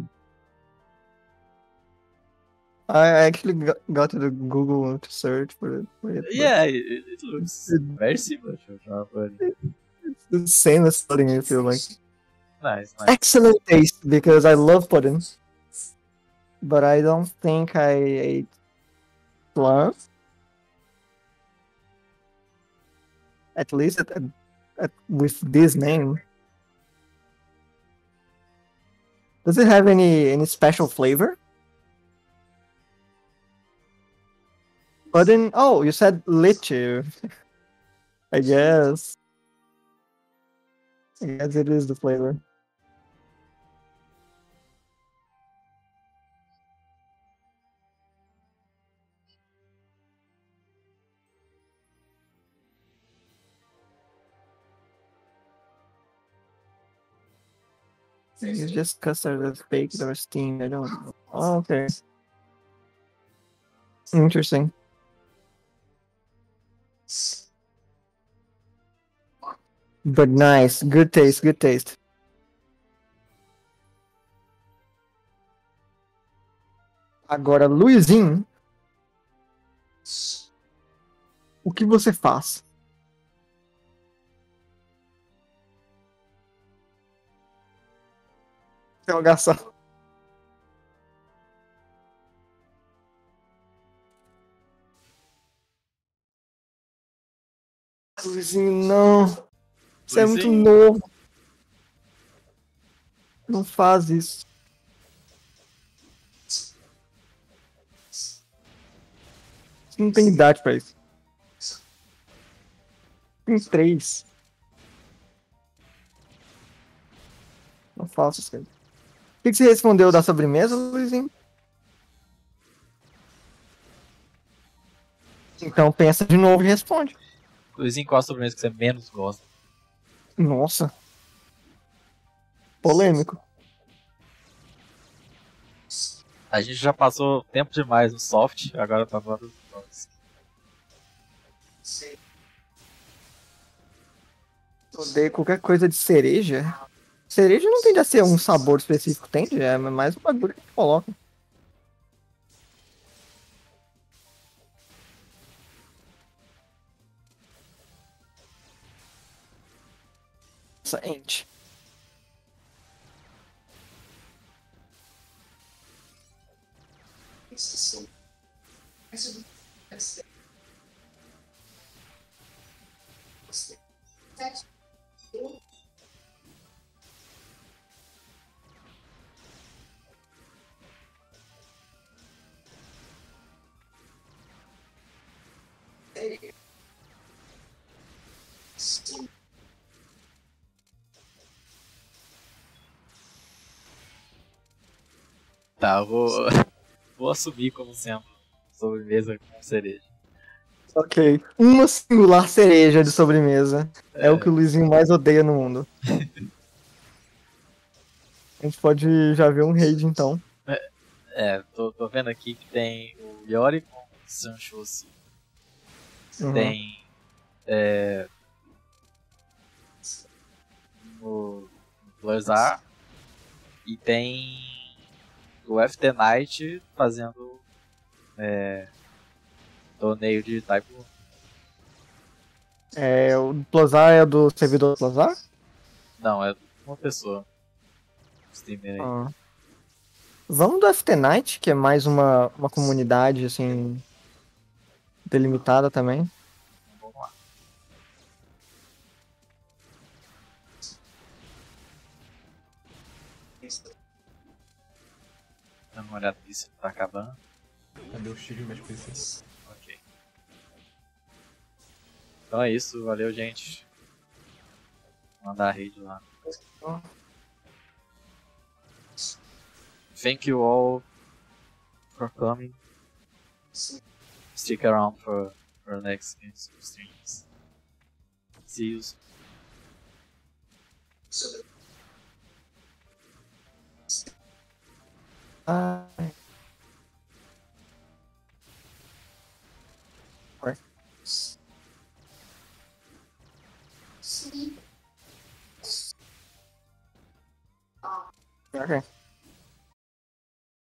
I actually got to the Google to search for it. Yeah, it looks very similar to pudding. It's the same as pudding, I feel like. Nice. Excellent taste, because I love pudding. But I don't think I ate flan. At least with this name. Does it have any special flavor? Pudding? Oh, you said lychee. I guess. I guess it is the flavor. It's just custard that's baked or steamed. I don't know. Oh, okay. Interesting. But nice. Good taste, good taste. Agora, Luizinho. O que você faz? Interrogação. Luizinho, não. Você é muito Luizinho. novo. Não faz isso. Você não tem idade pra isso. Tem 3. Não faço isso. O que você respondeu da sobremesa, Luizinho? Então pensa de novo e responde. Luizinho, qual a sobremesa que você menos gosta? Nossa. Polêmico. A gente já passou tempo demais no soft, agora tá falando dos doces. Odeio qualquer coisa de cereja. Cereja não tende a ser um sabor específico, tende? É mais um bagulho que a gente coloca. Nossa, ente. Tá, eu vou assumir como sendo sobremesa com cereja. Ok. Uma singular cereja de sobremesa. É o que o Luizinho mais odeia no mundo. A gente pode já ver um raid então. Tô vendo aqui que tem o Yori com Sanchosi. Uhum. Tem o Blizzard e tem o FT Knight fazendo torneio de Type 1. O Plazar é do servidor Plazar? Não, é uma pessoa. Streamer aí. Ah. Vamos do FT Night, que é mais uma comunidade assim delimitada também. Vamos lá. Dá uma olhada nisso, tá acabando. Cadê o Chile mais PC? Ok. Então é isso, valeu gente. Vou mandar a rede lá. Thank you all for coming. Stick around for next streams. See you. Ai. Ué. Ok.